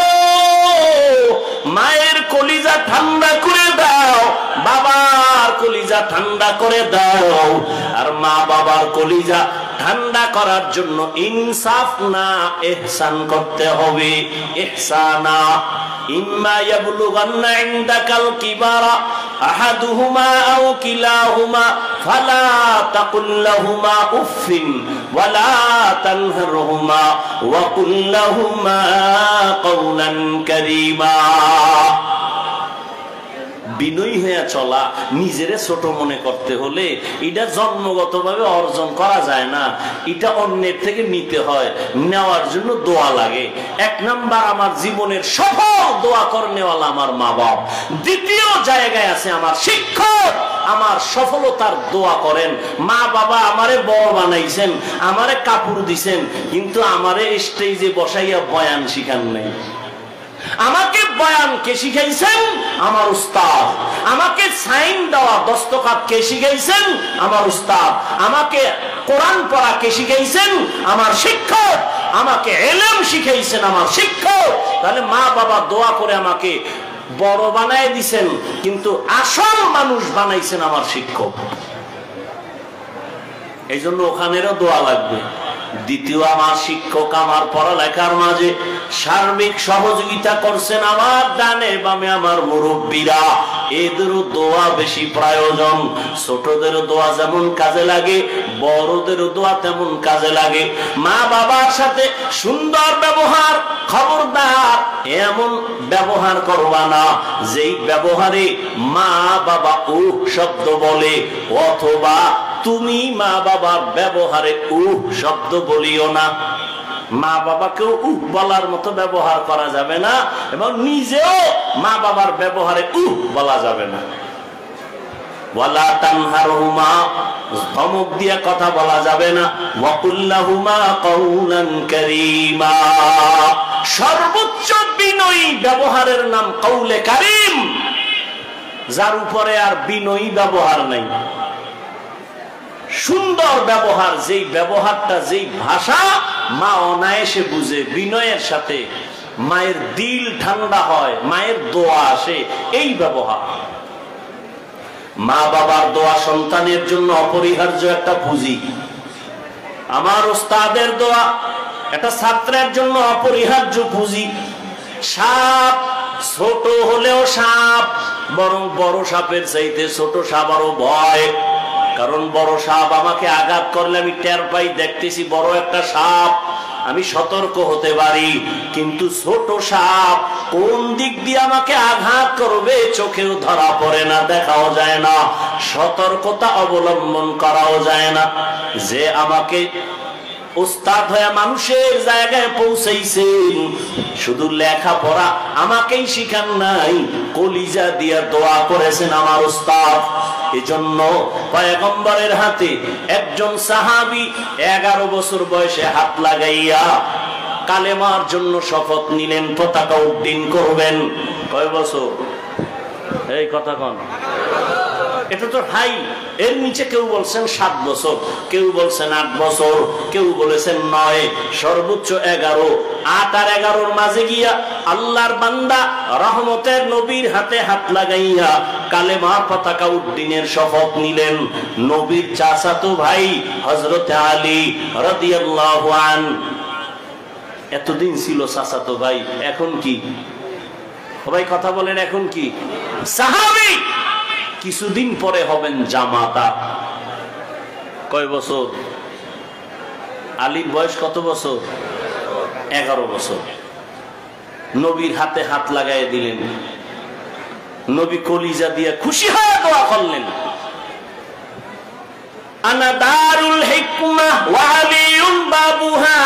মায়ের কলিজা ঠান্ডা করে দাও, বাবার কলিজা ঠান্ডা করে দাও। আর মা বাবার কলিজা ঠান্ডা করার জন্য ইনসাফ না, ইহসান করতে হবে। ইহসানা ইম্মা ইয়াবলুগান্না ইনদাকাল কিবারা আহাদুহুমা আও কিলাহুমা ফালা তাকুল লাহুমা উফিন ওয়ালা তানহারহুমা ওয়া কুল লাহুমা কাওলান কারীমা। বিনয়ী হয়ে চলা, নিজেরে ছোট মনে করতে হলে এটা জন্মগতভাবে অর্জন করা যায় না, এটা অন্যের থেকে নিতে হয়। নেওয়ার জন্য দোয়া লাগে। এক নাম্বার, আমার জীবনের সফল দোয়া করনেওয়ালা আমার মা বাপ। দ্বিতীয় জায়গায় আছে আমার শিক্ষক, আমার সফলতার দোয়া করেন। মা বাবা আমারে বড় বানাইছেন, আমারে কাপড় দিছেন, কিন্তু আমারে স্টেজে বসাইয়া বয়ান শিখান নাই। আমাকে বয়ান কে শিখাইছেন? আমার উস্তাদ। আমাকে সাইন দেওয়া, দস্তখত কে শিখাইছেন? আমার উস্তাদ। আমাকে কোরআন পড়া কে শিখাইছেন? আমার শিক্ষক। আমাকে ইলম শিখাইছেন আমার শিক্ষক। তাহলে মা বাবা দোয়া করে আমাকে বড় বানায় দিছেন, কিন্তু আসল মানুষ বানাইছেন আমার শিক্ষক। এই জন্য ওখানেরও দোয়া লাগবে। দ্বিতীয়, আমার শিক্ষক আমার পড়ালেখার মাঝে সার্বিক সহযোগিতা করছেন, আমার ডানে বামে আমার মুরব্বীরা, এদেরও দোয়া বেশি প্রয়োজন। ছোটদেরও দোয়া যেমন কাজে লাগে, বড়দেরও দোয়া তেমন কাজে লাগে। মা বাবার সাথে সুন্দর ব্যবহার, খবরদার এমন ব্যবহার করবা না যেই ব্যবহারে মা বাবা উহ শব্দ বলে, অথবা তুমি মা বাবার ব্যবহারে উহ শব্দ বলিও না। মা বাবাকেও উহ বলার মতো ব্যবহার করা যাবে না, এবং নিজেও মা বাবার ব্যবহারে উহ বলা যাবে না। ওয়ালা তানহারহুমা, ধমক দিয়ে কথা বলা যাবে না। ওয়াকুল্লাহুমা কাউলান কারীমা, সর্বোচ্চ বিনয়ী ব্যবহারের নাম কাউলে কারীম, যার উপরে আর বিনয়ী ব্যবহার নাই। সুন্দর ব্যবহার, যেই ব্যবহারটা, যেই ভাষা মা অনায়াসে বুঝে, বিনয়ের সাথে মায়ের দিল ঠান্ডা হয়, মায়ের দোয়া আসে, এই ব্যবহার। মা বাবার দোয়া সন্তানের জন্য অপরিহার্য একটা পুঁজি। আমার ওস্তাদের দোয়া একটা ছাত্রের জন্য অপরিহার্য পুঁজি। সাপ ছোট হলেও সাপ, বরং বড় সাপের চাইতে ছোট সাপ আরো ভয়। কারণ বড় সাপ আমাকে আঘাত করলে আমি টের পাই, দেখতেছি বড় একটা সাপ, আমি সতর্ক হতে পারি। কিন্তু ছোট সাপ কোন দিক দিয়ে আমাকে আঘাত করবে চোখেও ধরা পড়ে না, দেখাও যায় না, সতর্কতা অবলম্বন করাও যায় না। যে আমাকে উস্তাদ হয়ে মানুষের জায়গায় পৌঁছাইছেন, শুধু লেখাপড়া আমাকেই শিখান নাই, কলিজা দিয়া দোয়া করেছেন আমার উস্তাদ। এজন্য পয়গম্বরের হাতে একজন সাহাবী 11 বছর বয়সে হাত লাগাইয়া কালেমার জন্য শপথ নিলেন, পতাকা উড্ডীন করবেন। কয় বছর? এই কথা কন, এটা তো হাই। এর নিচে কেউ বলছেন 7 বছর, কেউ বলছেন 8 বছর, কেউ বলেছেন 9, সর্বোচ্চ 11। 8 আর 11-র মাঝে গিয়া আল্লাহর বান্দা রহমতের নবীর হাতে হাত লাগাইয়া কালেমার পতাকা উড্ডীনের শপথ নিলেন। নবীর চাচাতো ভাই হযরত আলী রাদিয়াল্লাহু আনহু, এতদিন ছিল চাচাতো ভাই, এখন কি? সবাই কথা বলেন, এখন কি? সাহাবী। কিছুদিন পরে হবেন জামাতা। কয় বছর? আলীর বয়স কত বছর? 11 বছর। নবীর হাতে হাত লাগাই দিলেন, নবী কলিজা দিয়া খুশি হয়ে দোয়া করলেন, আনা দারুল হিকমাহ ওয়া আলিয়ুন বাবুহা।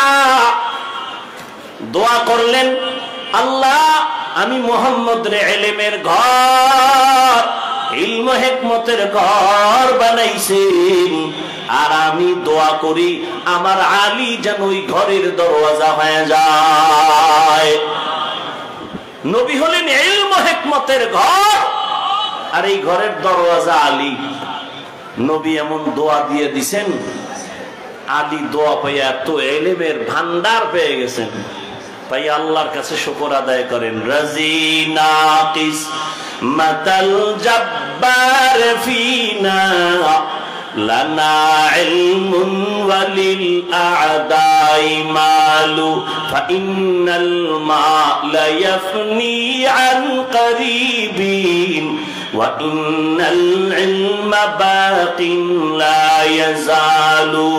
দোয়া করলেন, আল্লাহ আমি মুহাম্মদের ইলমের ঘর, ইলম হিকমতের ঘর বানাইছেন, আর আমি দোয়া করি আমার আলী যেন ওই ঘরের দরওয়াজা হয়ে যায়। নবী হলেন ইলম হিকমতের ঘর, আর এই ঘরের দরওয়াজা আলী। নবী এমন দোয়া দিয়ে দিছেন, আলী দোয়া পাইয়া তো ইলমের ভান্ডার পেয়ে গেছেন। তাই আল্লাহর কাছে শুকর আদায় করেন। রাজিনা কিস মাতাল জব্বার ফিনা লানা ইলমুন ওয়ালিল আ'দাই মালু ফাইন্নাল মালা ইয়াফনি আন করিবিন ওয়া ইন্নাল ইলমা বাকিন লা ইয়াজালু।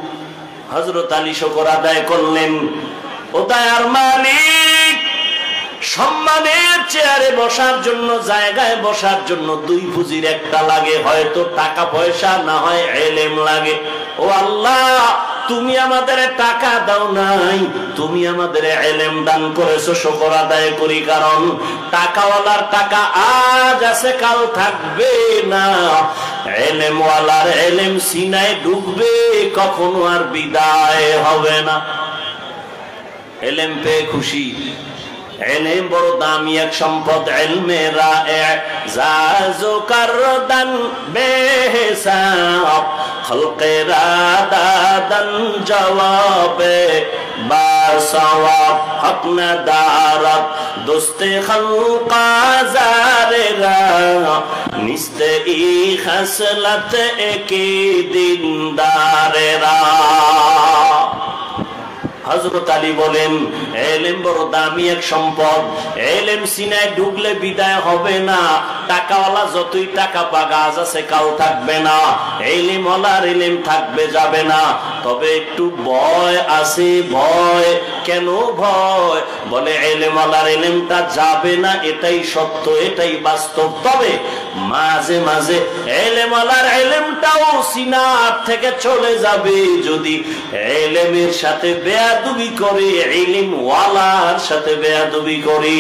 হযরত আলী শুকর আদায় করলেন, ও দয়ার মালিক, সম্মানের চেয়ারে বসার জন্য, জায়গায় বসার জন্য দুই পুঁজির একটা লাগে, হয়তো টাকা পয়সা, না হয় ইলম লাগে। ও আল্লাহ, তুমি আমাদের টাকা দাও নাই, তুমি আমাদের ইলম দান করেছো, শুকর আদায় করি। কারণ টাকাওয়ালার টাকা আজ আছে, কাল থাকবে না। ইলমওয়ালার ইলম সিনায় ঢুকবে, কখনো আর বিদায় হবে না। ইলম পেয়ে খুশি। ইলম বড় দামি এক সম্পদ। ইলমে রা'জাজু কারদান বেহিসাব, খলকে রাদাদান জওয়াবে বাসওয়াব, হক না দারাত দোস্তে খলকা জারেরা, নিস্তে ই খাসলাত একি দিনদারেরা। হযরত আলী বলেন, ইলম বড় দামি এক সম্পদ। ইলম সিনায় ঢুকলে বিদায় হবে না। টাকাওয়ালা যতই টাকা বাগাজ আছে, কাল থাকবে না। ইলমওয়ালার ইলম থাকবে, যাবে না। তবে একটু ভয় আছে। ভয় কেন? ভয় বলে ইলমওয়ালার ইলমটা যাবে না, এটাই সত্য, এটাই বাস্তব। তবে মাঝে মাঝে ইলমওয়ালার ইলমটাও সিনার থেকে চলে যাবে, যদি ইলমের সাথে বেয়াদবি করে, ইলমওয়ালার সাথে বেয়াদবি করে।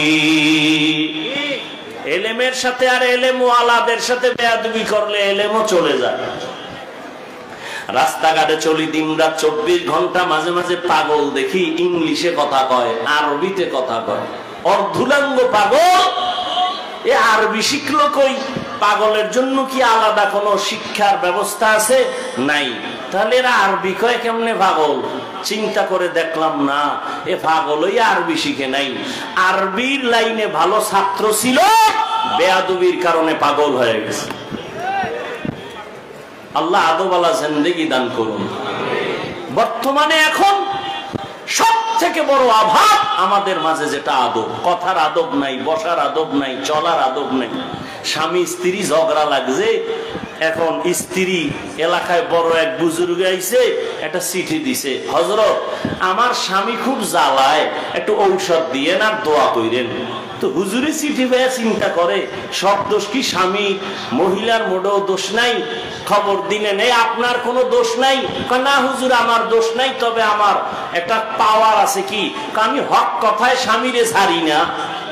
ইলমের সাথে আর ইলমওয়ালাদের সাথে বেয়াদবি করলে ইলমও চলে যায়। রাস্তাঘাটে চলি দিনরাত 24 ঘন্টা, মাঝে মাঝে পাগল দেখি ইংলিশে কথা কয়, আরবিতে কথা কয়। অর্ধুলাঙ্গ পাগল। এ আরবি শিখলো কই? পাগলের জন্য কি আলাদা কোনো শিক্ষার ব্যবস্থা আছে? নাই। তাহলে এরা আরবি কয় কেমনে পাগল? চিন্তা করে দেখলাম, না, এ পাগলই আরবি শিখে নাই। আরবির লাইনে ভালো ছাত্র ছিল, বেয়াদবির কারণে পাগল হয়ে গেছে। আল্লাহ আদবওয়ালা জিন্দেগি দান করুন। বর্তমানে এখন সব থেকে বড় অভাব আমাদের মাঝে যেটা আদব, কথার আদব নাই, বসার আদব নাই, চলার আদব নাই। স্বামী স্ত্রী ঝগড়া লাগছে, এখন স্ত্রী এলাকায় বড় এক বুজুর্গ আইছে, একটা চিঠি দিছে, হযরত আমার স্বামী খুব জ্বালায়, একটু ঔষধ দিয়ে না, দোয়া কইরেন। তো হুজুরে চিঠি পেয়ে চিন্তা করে, সব দোষ কি স্বামী? মহিলার মোটেও দোষ নাই। খবর দিনে নেই, আপনার কোনো দোষ নাই? না হুজুর, আমার দোষ নাই, তবে আমার একটা পাওয়ার আছে। কি? আমি হক কথায় স্বামীরে ছাড়ি না।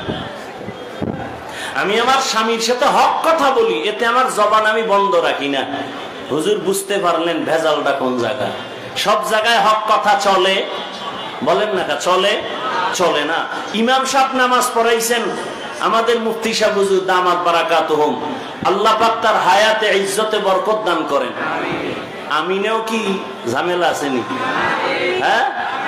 আমি আমার স্বামীর সাথে হক কথা বলি, এতে আমার জবান আমি বন্ধ রাখি না। হুজুর বুঝতে পারলেন ভেজালটা কোন জায়গায়? সব জায়গায় হক কথা চলে? বলেন না, চলে? চলে না। ইমাম সাহেব নামাজ পড়াইছেন, আমাদের মুফতি সাহেব হুজুর দামাত বারাকাতুহুম, আল্লাহ পাক তার হায়াতে ইজ্জতে বরকত দান করেন। আমিনেও কি ঝামেলা আসেনি? হ্যাঁ,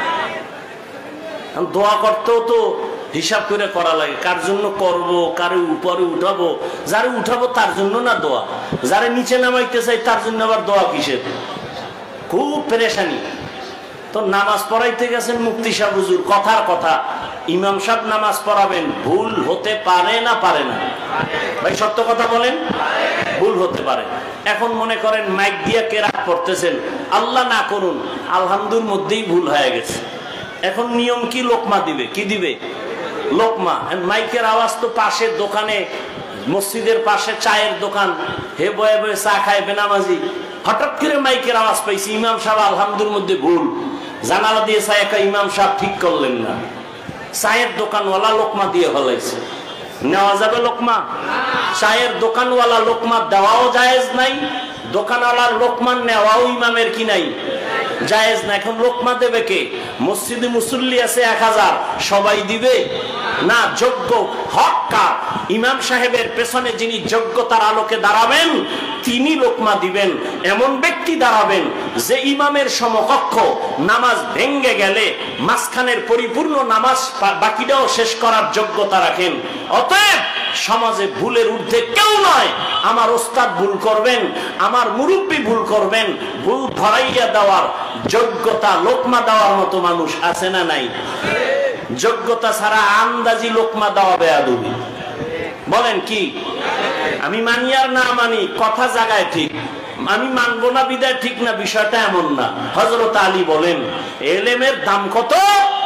দোয়া করতেও তো হিসাব করে করা লাগে, কার জন্য করব, কারে উপরে উঠাবো। যারে উঠাবো তার জন্য না দোয়া, যারে নিচে নামাইতে চাই তার জন্য আবার দোয়া কিসের? খুব পেরেশানি। তো নামাজ পড়াইতে গেছেন মুফতি সাহেব হুজুর, কথার কথা, ইমাম সাহেব নামাজ পড়াবেন, ভুল হতে পারে না? পারে না? ভাই সত্য কথা বলেন, ভুল হতে পারে। এখন মনে করেন মাইক দিয়ে কেরাত পড়তেছেন, আল্লাহ না করুন আলহামদুর মধ্যেই ভুল হয়ে গেছে। এখন নিয়ম কি? লোকমা দিবে। কি দিবে? লোকমা। মাইকের আওয়াজ তো পাশের দোকানে, মসজিদের পাশে চায়ের দোকান, হে বয়ে বয়ে চা খায় বেনামাজি, হঠাৎ করে মাইকের আওয়াজ পাইছি, ইমাম সাহেব আলহামদুর মধ্যে ভুল, জানালা দিয়ে চা একা ইমাম সাহেব ঠিক করলেন না, চায়ের দোকানওয়ালা লোকমা দিয়ে ফেলাইছে। নেওয়া যাবে লোকমা? চায়ের দোকানওয়ালা লোকমা দেওয়াও জায়েজ নাই, দোকানওয়ালার লোকমান নেওয়াও ইমামের কি নাই? জায়েজ না। এখন লোকমা দেবে কে? মসজিদে মুসল্লি আছে 1000, সবাই দিবে না। যোগ্য হক কার? ইমাম সাহেবের পেছনে যিনি যোগ্যতার আলোকে দাঁড়াবেন তিনি লোকমা দিবেন। এমন ব্যক্তি দাঁড়াবেন যে ইমামের সমকক্ষ, নামাজ ভেঙ্গে গেলে মাঝখানের পরিপূর্ণ নামাজ বাকিটাও শেষ করার যোগ্যতা রাখেন। অতএব সমাজে ভুলের ঊর্ধ্বে কেউ নয়। আমার ওস্তাদ ভুল করবেন, আমার মুরব্বী ভুল করবেন, ভুল ধরাইয়া দেওয়ার যোগ্যতা, লোকমা দেওয়ার মতো মানুষ আছে না নাই? যোগ্যতা ছাড়া আন্দাজি লোকমা দেওয়া বেয়াদবি। বলেন কি? আমি মানি আর না মানি, কথা জায়গায় ঠিক, আমি মানবো না বিদায় ঠিক না, বিষয়টা এমন না। হযরত আলী বলেন, এলেমের দাম কত?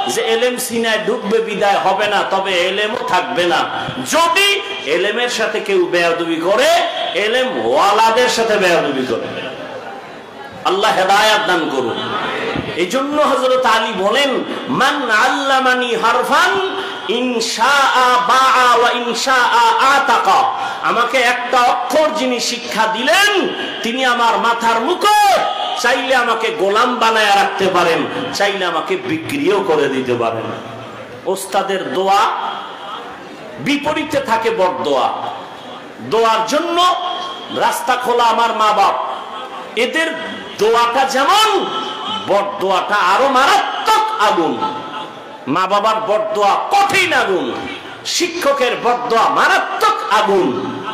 যে এলেম সিনায় ঢুকবে বিদায় হবে না, তবে এলেমও থাকবে না যদি এলেমের সাথে কেউ বেয়াদবি করে, এলেম ওয়ালাদের সাথে বেয়াদবি করে। আল্লাহ হেদায়েত দান করুন। এই জন্য হযরত আলী বলেন, মান আল্লামানি হারফান ইনশাআ বাআ ওয়া ইনশাআ আতাকা, আমাকে একটা অক্ষর যিনি শিক্ষা দিলেন তিনি আমার মাথার মুকুট, চাইলে আমাকে গোলাম বানায় রাখতে পারেন, চাইলে আমাকে বিক্রিও করে দিতে পারেন। ওস্তাদের দোয়া বিপরীতে থাকে বড়দোয়া। দোয়ার জন্য রাস্তা খোলা আমার মা বাপ, এদের দোয়াটা যেমন, বড়দোয়াটা আরো মারাত্মক আগুন। মা বাবার বড়দোয়া কঠিন আগুন, শিক্ষকের বড়দোয়া মারাত্মক আগুন।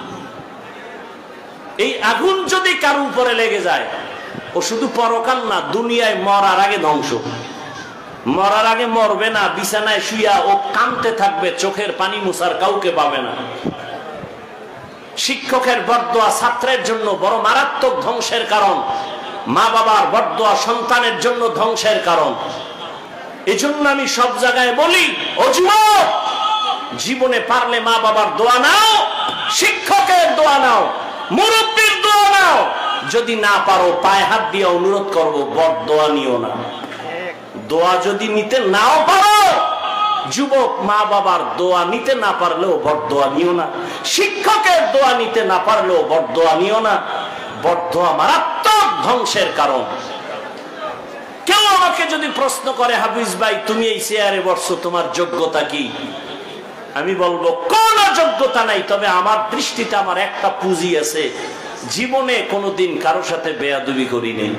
এই আগুন যদি কারো উপরে লেগে যায়, ও শুধু পরকাল না, দুনিয়ায় মরার আগে ধ্বংস। মরার আগে মরবে না, বিছানায় শুইয়া ও কাঁদতে থাকবে, চোখের পানি মুছার কাউকে পাবে না। শিক্ষকের বড়দোয়া ছাত্রের জন্য বড় মারাত্মক ধ্বংসের কারণ, মা বাবার বড়দোয়া সন্তানের জন্য ধ্বংসের কারণ। এজন্য আমি সব জায়গায় বলি, ও যুবক, জীবনে পারলে মা বাবার দোয়া নাও, শিক্ষকের দোয়া নাও, মুরব্বির দোয়া নাও। যদি না পারো পায়ে হাত দিয়ে অনুরোধ করব, বড়দোয়া নিও না। দোয়া যদি নিতে নাও পারো, যুবক, মা বাবার দোয়া নিতে না পারলেও বড়দোয়া নিও না, শিক্ষকের দোয়া নিতে না পারলেও বড়দোয়া নিও না। বড়দোয়া মারাত্মক ধ্বংসের কারণ। কেউ আমাকে যদি প্রশ্ন করে, হাফিজ ভাই তুমি এই চেয়ারে বসছো, তোমার যোগ্যতা কি? আমি বলবো কোন যোগ্যতা নাই, তবে আমার দৃষ্টিতে আমার একটা পুঁজি আছে, জীবনে কোনোদিন কারোর সাথে বেয়াদবি করি নেই।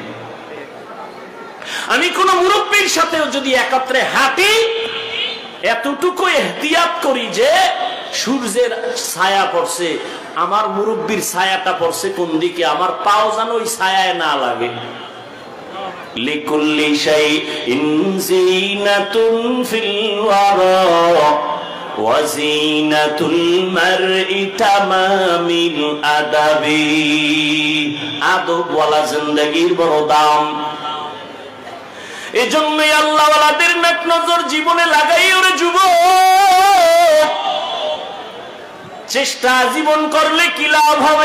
আমি কোন মুরব্বীর সাথেও যদি একত্রে হাঁটি, এতটুকু এহতিয়াত করি যে সূর্যের ছায়া পড়ছে, আমার মুরব্বীর ছায়াটা পড়ছে কোন দিকে, আমার পাও যেন ওই ছায়ায় না লাগে। লিকুল্লি শাইইন যিনাতুন ফিল ওয়ারা ওয়া যিনাতুল মারই তামামিল আদাবি। আদব ওয়ালা জিন্দেগির বড় দাম। এজন্যই আল্লাহ ওয়ালাদের নেক নজর জীবনে লাগাই। ওরে যুবক, চেষ্টা জীবন করলে কি লাভ হবে?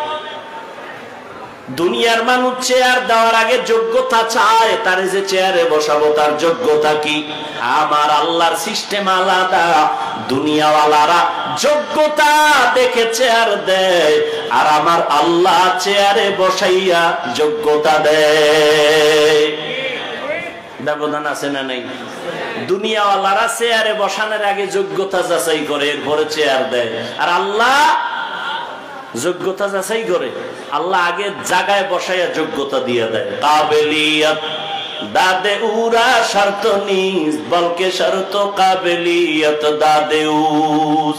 দুনিয়ার মানুষ চেয়ার দেওয়ার আগে যোগ্যতা চায়, তারে যে চেয়ারে বসাবো তার যোগ্যতা কি? আমার আল্লাহর সিস্টেম আলাদা। দুনিয়াওয়ালারা যোগ্যতা দেখে চেয়ার দেয়, আর আমার আল্লাহ চেয়ারে বসাইয়া যোগ্যতা দেয়। ব্যবধান আছে না নাই? দুনিয়াওয়ালারা চেয়ারে বসানোর আগে যোগ্যতা যাচাই করে, এরপরে চেয়ার দেয়, আর আল্লাহ যোগ্যতা যাচাই করে। আল্লাহ আগে জায়গায় বসাইয়া যোগ্যতা দিয়ে দেয়। কাবেলিয়াত দাদে উরা শর্ত নিজ, বলকে শর্ত কাবেলিয়াত দাদে উস।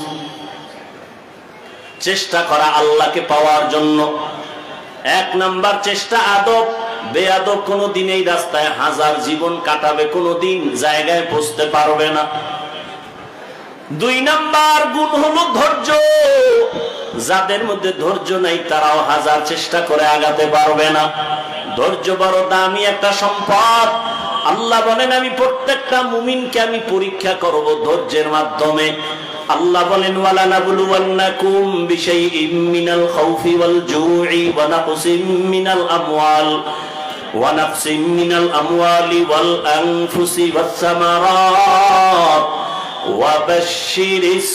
চেষ্টা করা আল্লাহকে পাওয়ার জন্য। এক নাম্বার চেষ্টা আদব। বেয়াদব কোনদিন এই রাস্তায় হাজার জীবন কাটাবে, কোনদিন জায়গায় পৌঁছতে পারবে না। দুই নাম্বার গুণ হলো ধৈর্য। যাদের মধ্যে ধৈর্য নাই তারাও হাজার চেষ্টা করে আগাতে পারবে না। ধৈর্য বড় দামি একটা সম্পদ। আল্লাহ বলেন, আমি প্রত্যেকটা মুমিনকে আমি পরীক্ষা করব ধৈর্যের মাধ্যমে। আল্লাহ বলেন, ওয়ালা নাবলুওয়ান্নাকুম বিশাইইম মিনাল খাউফি ওয়াল জুই ওয়া নাকসিম মিনাল আমওয়াল ওয়া নাকসিম মিনাল আমওয়ালি ওয়াল আনফুসি ওয়াস সামারাত ওয়া বাশশিরিস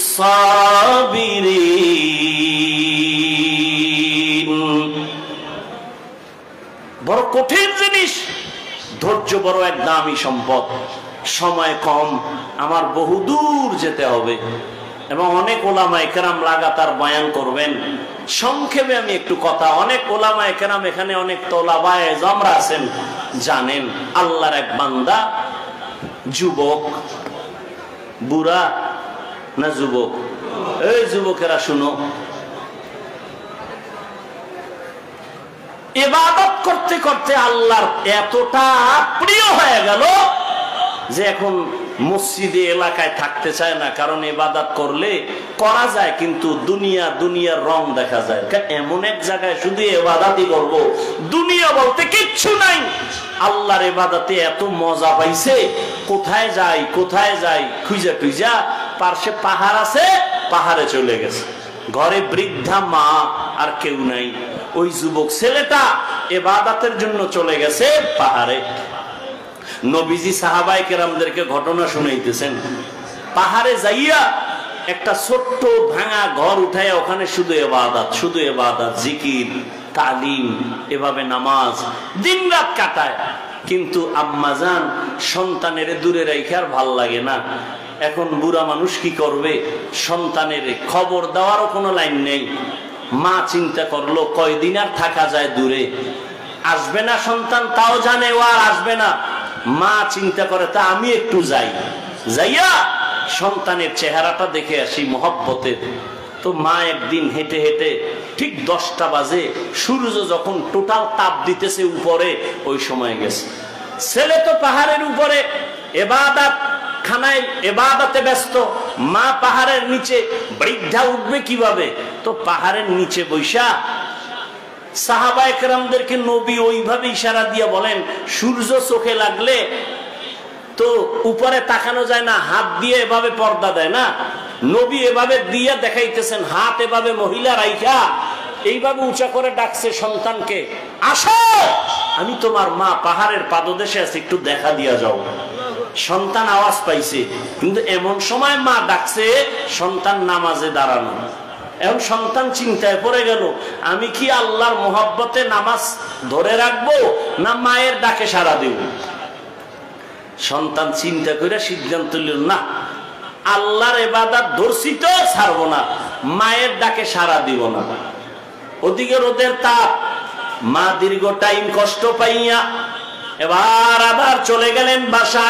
সাবিরিন। বড় কঠিন জিনিস ধৈর্য, বড় এক দামি সম্পদ। সময় কম, আমার বহুদূর যেতে হবে, এবং অনেক ওলামায়ে কেরাম লাগাতার বয়ান করবেন। সংক্ষেপে আমি একটু কথা, অনেক ওলামায়ে কেরাম এখানে, অনেক তোলাবায়ে জামরা আছেন, জানেন আল্লাহর এক বান্দা, যুবক, বুড়া না যুবক? এই যুবকেরা শুনো, ইবাদত করতে করতে আল্লাহর এতটা প্রিয় হয়ে গেল যে এখন মসজিদে এলাকায় থাকতে চায় না, কারণ ইবাদত করলে করা যায় কিন্তু দুনিয়ার রং দেখা যায়। এমন এক জায়গায় শুধু ইবাদতই করব, দুনিয়া বলতে কিচ্ছু নাই। আল্লাহর ইবাদতে এত মজা পাইছে, কোথায় যাই খুঁজা টুইজা, পাশে পাহাড় আছে, পাহাড়ে চলে গেছে। ঘরে বৃদ্ধা মা আর কেউ নাই। ওই যুবক ছেলেটা ইবাদতের জন্য চলে গেছে পাহাড়ে। নবীজি সাহাবায়ে কেরামদেরকে ঘটনা শুনাইতেছেন। পাহাড়ে যাইয়া একটা ছোট্ট ভাঙা ঘর উঠাইয়া ওখানে শুধু ইবাদত, জিকির, তালিম, এভাবে নামাজ দিনরাত কাটায়। কিন্তু আম্মাজান সন্তানের দূরে রেখে আর ভাল লাগে না। এখন বুড়া মানুষ কি করবে, সন্তানের খবর দেওয়ারও কোনো লাইন নেই। মা চিন্তা করলো কয়দিন আর থাকা যায় দূরে, আসবে না সন্তান, তাও জানে ও আর আসবে না। মা চিন্তা করে তা আমি একটু যাইয়া সন্তানের চেহারাটা দেখে আসি মহব্বতের। তো মা একদিন হেঁটে হেঁটে ঠিক 10টা বাজে, সূর্য যখন টোটাল তাপ দিতেছে উপরে, ওই সময় গেছে। ছেলে তো পাহাড়ের উপরে ইবাদতে ব্যস্ত, মা পাহাড়ের নিচে। বৃদ্ধা উঠবে কিভাবে? তো পাহাড়ের নিচে বৈশা সাহাবায়ে কেরামদেরকে নবী ওইভাবে ইশারা দিয়ে বলেন, সূর্য চোখে লাগলে তো উপরে তাকানো যায় না, হাত দিয়ে এভাবে পর্দা দেয় না। নবী এভাবে দিয়ে দেখাইতেছেন, হাত এভাবে মহিলা রাইখা এইভাবে উঁচা করে ডাকছে সন্তানকে, আসো, আমি তোমার মা পাহাড়ের পাদদেশে আছে, একটু দেখা দিয়া যাও। সন্তান আওয়াজ পাইছে, কিন্তু এমন সময় মা ডাকছে, সন্তান নামাজে দাঁড়ানো। এখন সন্তান চিন্তায় পড়ে গেল, আমি কি আল্লাহর মোহাব্বতে নামাজ ধরে রাখবো না মায়ের ডাকে সাড়া দেব? সন্তান চিন্তা করে সিদ্ধান্ত নিল, না, আল্লাহর ইবাদত ধরছি তো ছাড়বো না, মায়ের ডাকে সাড়া দিব না। ওদিকে রোদের তাপ, মা দীর্ঘ টাইম কষ্ট পাইয়া আবার চলে গেলেন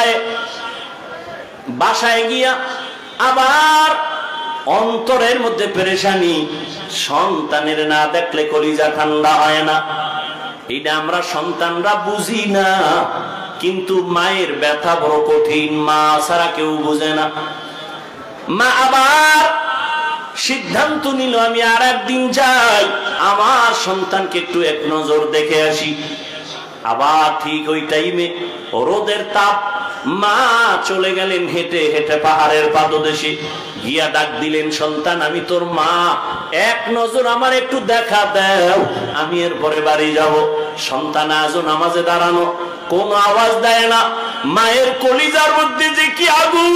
বাসায় গিয়া আবার অন্তরের মধ্যে পেরেশানি। সন্তানের না দেখলে কলিজা ঠান্ডা হয় না। এটা আমরা সন্তানরা বুঝি না, কিন্তু মায়ের ব্যথা বড় কঠিন, মা ছাড়া কেউ বুঝে না। মা আবার সিদ্ধান্ত নিল, আমি আর একদিন যাই, আমার সন্তানকে একটু এক নজর দেখে আসি। আবার ঠিক ওই টাইমে রোদের তাপ, মা চলে গেলেন হেঁটে হেঁটে পাহাড়ের পাদদেশে গিয়া ডাক দিলেন, সন্তান আমি তোর মা, এক নজর আমার একটু দেখা দাও, আমি এরপরে বাড়ি যাব। সন্তান আজও নামাজে দাঁড়ানো, কোন আওয়াজ দেয় না। মায়ের কলিজার মধ্যে যে কি আগুন,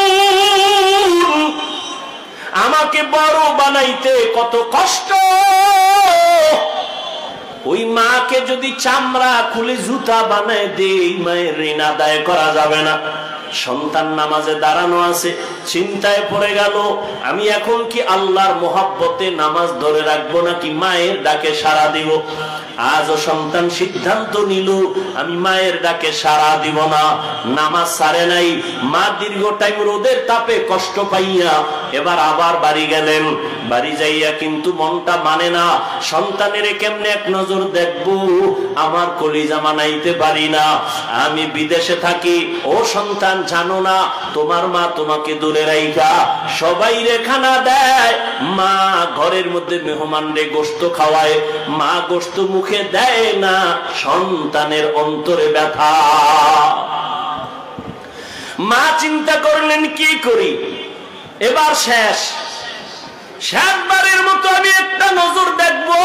আমাকে বড় বানাইতে কত কষ্ট। ওই মাকে যদি চামড়া খুলে জুতা বানায় দেই, মায়ের ঋণ আদায় করা যাবে না। সন্তান নামাজে দাঁড়ানো আছে, চিন্তায় পড়ে গেল, আমি এখন কি আল্লাহর মোহাব্বতে নামাজ ধরে রাখবো নাকি মায়ের ডাকে সাড়া দিব? আজও সন্তান সিদ্ধান্ত নিল, আমি মায়ের ডাকে সাড়া দিব না। নামাজ ছাড়ে নাই। মা দীর্ঘ টাইম রোদের তাপে কষ্ট পাইয়া এবার আবার বাড়ি গেলেন। বাড়ি যাইয়া কিন্তু মনটা মানে না, সন্তানের কেমনে এক নজর দেখবো, আমার কলিজা মানাইতে পারি না। আমি বিদেশে থাকি, ও সন্তান জানো না তোমার মা তোমাকে দূরে রাইখা সবাই রে খানা দেয়, মা ঘরের মধ্যে মেহমান রে গোশত খাওয়ায়, মা গোশত মুখে দেয় না। সন্তানের অন্তরে ব্যথা। মা চিন্তা করলেন কি করি, এবার শেষবারের মতো আমি একটা নজর দেখবো।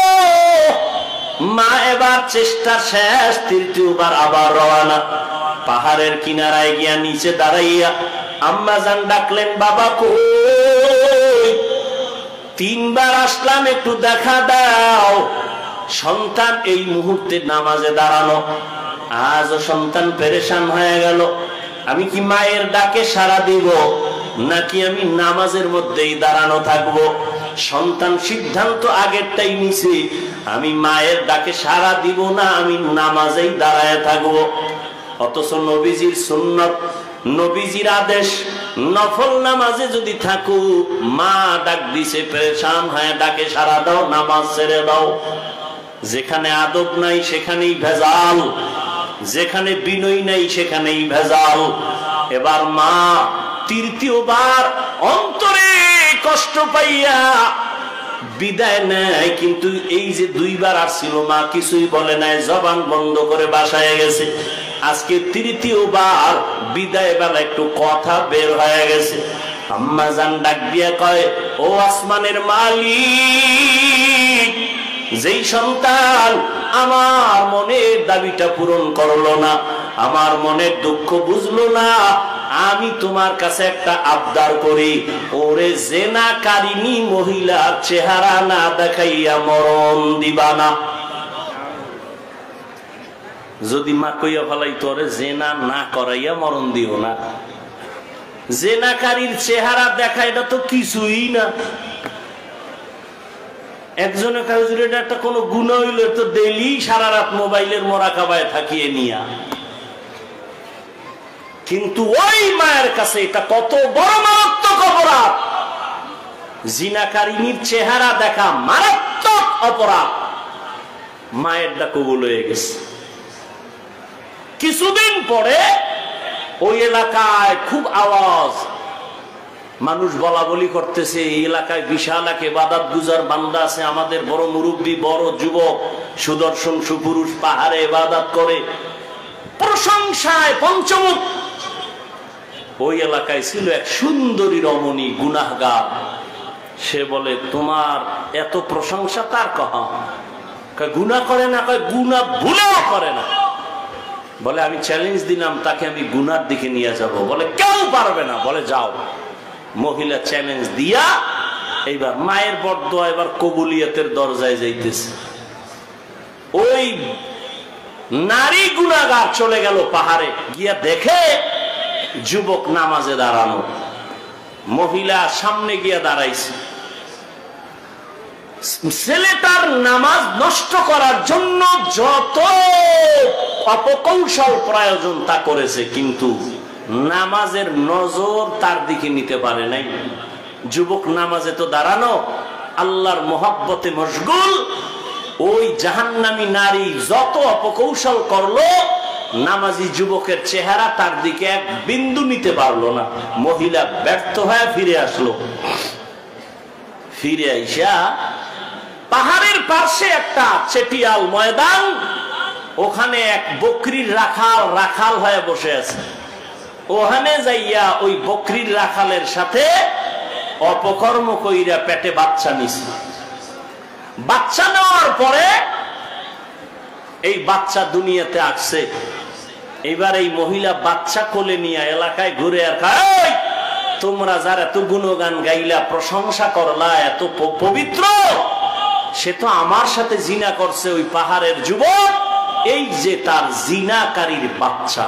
মা এবার চেষ্টা শেষ, তৃতীয়বার আবার রওনা। পাহাড়ের কিনারায় গিয়া নিচে দাঁড়াইয়া আম্মা জান ডাকলেন, বাবা কই? 3 বার আসলাম, একটু দেখা দাও। সন্তান এই মুহূর্তে নামাজে দাঁড়ানো। আজও সন্তান পেরেশান হয়ে গেল, আমি কি মায়ের ডাকে সাড়া দিব নাকি আমি নামাজের মধ্যেই দাঁড়ানো থাকবো? সন্তান সিদ্ধান্ত আগেরটাই নিছে, আমি মায়ের ডাকে সাড়া দিব না, আমি নামাজেই দাঁড়ায় থাকবো। অথচ নবীজির সুন্নত, নবীজির আদেশ, নফল নামাজে যদি থাকো, মা ডাক দিছে, পেরেশান হয়ে ডাকে সাড়া দাও, নামাজ ছেড়ে দাও। যেখানে আদব নাই সেখানেই ভেজাল। যেখানে বিনয় নাই সেখানেই ভেজাল। এবার মা তৃতীয়বার অন্তরে কষ্ট পাইয়া বিদায় নেয়, কিন্তু এই যে দুইবার আসছিল মা কিছুই বলে নাই, জবান বন্ধ করে বাসায় গেছে। আজকে তৃতীয়বার বিদায় বেলা একটু কথা বের হয়ে গেছে। আম্মা জান ডাক দিয়া কয়, ও আসমানের মালিক, যেই সন্তান আমার মনের দাবিটা পূরণ করলো না, আমার মনের দুঃখ বুঝলো না, আমি তোমার কাছে একটা আবদার করি, ওরে জেনাকারিনী মহিলার চেহারা না দেখাইয়া মরণ দিবা না। যদি মা কইয়া ফেলাই তোরে জেনা না করাইয়া মরণ দিও না। জেনাকারীর চেহারা দেখা এটা তো কিছুই না। একজনের কাছে এটা একটা কোনো গুনাহ হইলে তো ডেইলি সারা রাত মোবাইলের মোরাকাবায় থাকিয়ে নিয়া, কিন্তু ওই মায়ের কাছে এটা কত বড় মারাত্মক অপরাধ। জিনাকারিনীর চেহারা দেখা মারাত্মক অপরাধ। মায়ের ডা কবুল হয়ে গেছে। কিছুদিন পরে ওই এলাকায় খুব আওয়াজ, মানুষ বলা বলি করতেছে এই এলাকায় বিশাল এক ইবাদত গুজার বান্দা আছে, আমাদের বড় মুরব্বী, বড় যুবক, সুদর্শন সুপুরুষ, পাহাড়ে ইবাদত করে, প্রশংসায় পঞ্চমুখ। ওই এলাকায় ছিল এক সুন্দরী রমণী, গুনাহগার। সে বলে, তোমার এত প্রশংসা তার কহা? গুনাহ করে না? কয় গুনাহ ভুলেও করে না। বলে আমি চ্যালেঞ্জ দিলাম তাকে, আমি গুনার দিকে নিয়ে যাব। বলে কেউ পারবে না। বলে যাও। মহিলা চ্যালেঞ্জ দিয়া এইবার মায়ের বরদোয়া এবার কবুলিয়তের দরজায় যাইতেছে। ওই নারী গুনাহগার চলে গেল পাহাড়ে, গিয়া দেখে যুবক নামাজে দাঁড়ানো, মহিলা সামনে গিয়া দাঁড়াইছে। ছেলেটার নামাজ নষ্ট করার জন্য যত অপকৌশল প্রয়োজন তা করেছে, কিন্তু নামাজের নজর তার দিকে নিতে পারে নাই। যুবক নামাজে তো দাঁড়ানো, আল্লাহর মোহাব্বতে মশগুল। ওই জাহান্নামী নারী যত অপকৌশল করলো, নামাজি যুবকের চেহারা তার দিকে এক বিন্দু নিতে পারলো না। মহিলা ব্যর্থ হয়ে ফিরে আসলো। ফিরে আইসা পাহাড়ের পাশে একটা চেটিয়াল ময়দান, ওখানে এক বকরির রাখাল হয়ে বসে আছে। ওখানে যাইয়া ওই বকরির রাখালের সাথে অপকর্ম কইরা পেটে বাচ্চা নিছে। বাচ্চা নেওয়ার পরে এই বাচ্চা দুনিয়াতে আসছে। এইবার এই মহিলা বাচ্চা কোলে নিয়ে এলাকায় ঘুরে আর কয়, তোমরা যারা এত গুণগান গাইলা, প্রশংসা করলা, এত পবিত্র, সে তো আমার সাথে জিনা করছে ওই পাহাড়ের যুবক, এই যে তার জিনাকারীর বাচ্চা।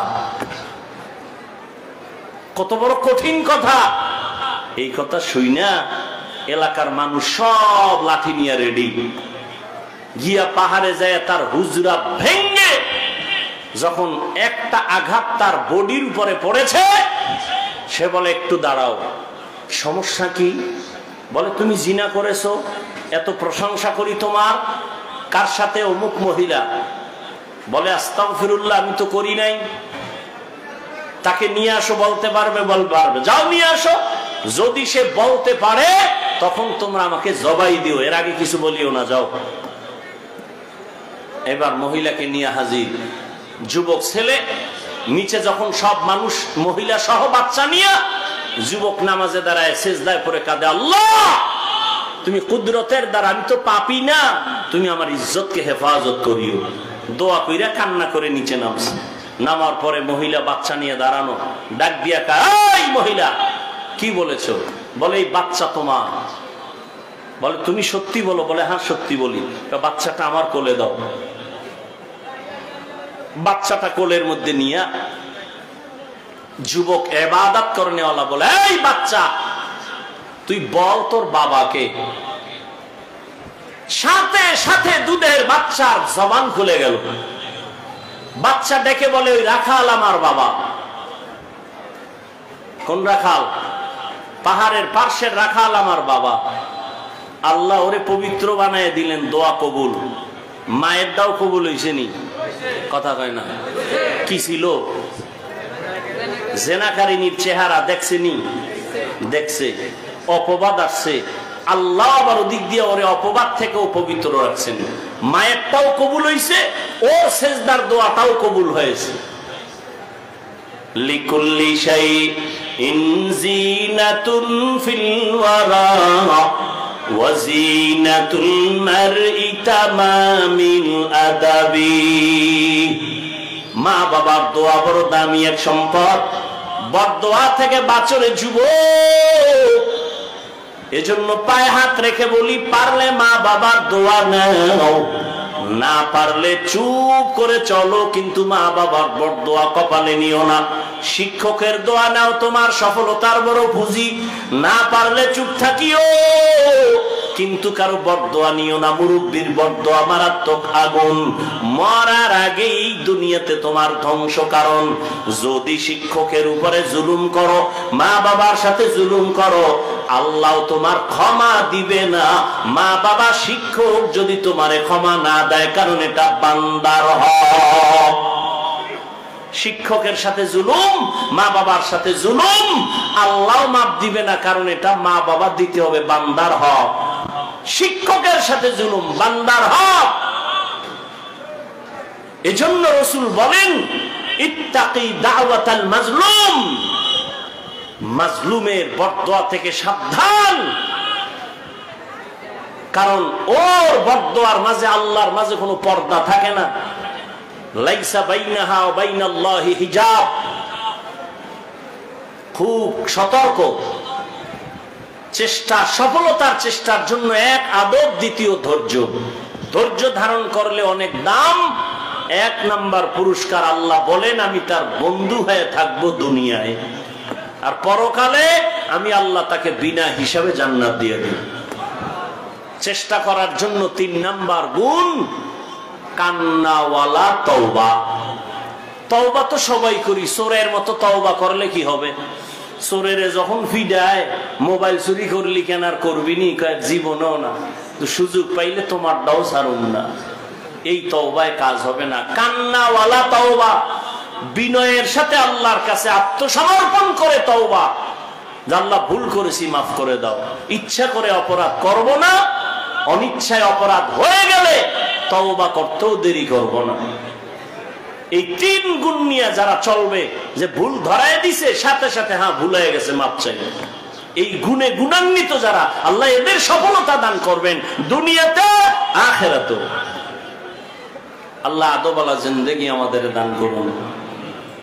কত বড় কঠিন কথা। এই কথা শুইনা এলাকার মানুষ সব লাঠি নিয়ে রেডি, গিয়া পাহাড়ে যায় তার হুজরা ভেঙ্গে, যখন একটা আঘাত তার বডির উপরে পড়েছে, সে বলে একটু দাঁড়াও, সমস্যা কি? বলে তুমি জিনা করেছো, এত প্রশংসা করি তোমার, কার সাথে? অমুক মহিলা। বলে আস্তাগফিরুল্লাহ, আমি তো করি নাই। তাকে নিয়ে আসো, বলতে পারবে? বল পারবে, যাও নিয়ে আসো। যদি সে বলতে পারে তখন তোমরা আমাকে জবাই দিও, এর আগে কিছু বলিও না, যাও। এবার মহিলাকে নিয়ে হাজির। যুবক ছেলে নিচে, যখন সব মানুষ মহিলা সহ বাচ্চা নিয়ে, যুবক নামাজে দাঁড়ায়, সেজদায় পড়ে কাঁদে, আল্লাহ তুমি কুদরতের দ্বারা, আমি তো পাপি না, তুমি আমার ইজ্জতকে হেফাজত করিও। দোয়া কইরা কান্না করে নিচে নামছে। নামার পরে মহিলা বাচ্চা নিয়ে দাঁড়ানো, ডাক দিয়া এই মহিলা কি বলেছো? বলে এই বাচ্চা তোমার। বলে তুমি সত্যি বলো? বলে হ্যাঁ সত্যি বলি। বাচ্চাটা আমার কোলে দাও। বাচ্চাটা কোলের মধ্যে নিয়ে যুবক ইবাদত করনেওয়ালা বলে, এই বাচ্চা তুই বল তোর বাবাকে। সাথে সাথে দুধের বাচ্চার জবান খুলে গেল। বাচ্চা ডেকে বলে, ওই রাখাল আমার বাবা। কোন রাখাল? পাহাড়ের পার্শ্বের রাখাল আমার বাবা। আল্লাহ ওরে পবিত্র বানায় দিলেন, দোয়া কবুল। মায়ের দাও কবুল হইছে নি? কথা কয় না। কি ছিল? জেনাকারিনীর চেহারা দেখছেনি? দেখছে। অপবাদ আসছে, আল্লাহ আবার ওদিক দিয়ে ওরে অপবাদ থেকেও পবিত্র রাখছেন। মায়েরটাও কবুল হয়েছে, ওর সেজদার দোয়াটাও কবুল হয়েছে। লিকুল্লি শাইইন জিনাতুন ফিল ওয়ারা ওয়া জিনাতুল মারই তামামিল আদাবি। মা বাবার দোয়া বড় দামি এক সম্পদ। বদদোয়া থেকে বাঁচরে যুবক। এজন্য পায়ে হাত রেখে বলি, পারলে মা বাবার দোয়া নাও, না পারলে চুপ করে চলো, কিন্তু মা বাবার বদদোয়া কপালে নিও না। শিক্ষকের দোয়া নাও, তোমার সফলতার বড় পুঁজি। না পারলে চুপ থাকিও, কিন্তু কারো বদদোয়া নিও না। মুরব্বীর বদদোয়া মারাত্মক আগুন, মরার আগেই দুনিয়াতে তোমার ধ্বংস। কারণ যদি শিক্ষকের উপরে জুলুম করো, মা বাবার সাথে জুলুম করো, আল্লাহ তোমার ক্ষমা দিবে না। মা বাবা শিক্ষক যদি তোমারে ক্ষমা না দেয়, কারণ এটা বান্দার হক। শিক্ষকের সাথে জুলুম, মা বাবার সাথে জুলুম, আল্লাহ মাফ দিবে না, কারণ এটা মা বাবা দিতে হবে, বান্দার হক। শিক্ষকের সাথে জুলুম বান্দার হক। এজন্য রাসূল বলেন, ইত্তাকি দাওয়াতাল মাজলুম, মাজলুমের বদদোয়া থেকে সাবধান। কারণ ওর বদদোয়ার মাঝে আল্লাহর মাঝে কোনো পর্দা থাকে না। লাইসা বাইনাহা ওয়া বাইনাল্লাহি হিজাব। খুব সতর্ক। চেষ্টা, সফলতার চেষ্টার জন্য এক আদব, দ্বিতীয় ধৈর্য। ধৈর্য ধারণ করলে অনেক দাম। 1 নাম্বার পুরস্কার, আল্লাহ বলেন আমি তার বন্ধু হয়ে থাকবো দুনিয়ায়, আর পরকালে আমি আল্লাহ তাকে বিনা হিসাবে জান্নাত দিয়ে দেব। চেষ্টা করার জন্য 3 নাম্বার গুণ, কান্নাওয়ালা তওবা। তওবা তো সবাই করি, চোরের মতো তওবা করলে কি হবে? চোরের যখন ফিডায়, মোবাইল চুরি করলি কেন আর করবি নি? জীবনও না, সুযোগ পাইলে তোমার দাও ছাড়ুন না। এই তওবায় কাজ হবে না। কান্নাওয়ালা তওবা, বিনয়ের সাথে আল্লাহর কাছে আত্মসমর্পণ করে তওবা, আল্লাহ ভুল করেছি মাফ করে দাও। ইচ্ছা করে অপরাধ করব না, অনিচ্ছায় অপরাধ হয়ে গেলে তওবা করতেও দেরি করব না। এই 3 গুণ নিয়ে যারা চলবে, যে ভুল ধরায় দিছে সাথে সাথে হ্যাঁ ভুল হয়ে গেছে মাপ চাইবে, এই গুণে গুণান্বিত যারা, আল্লাহ এদের সফলতা দান করবেন দুনিয়াতে আখিরাতেও। আল্লাহ আদব ওয়ালা জিন্দেগি আমাদের দান করুন।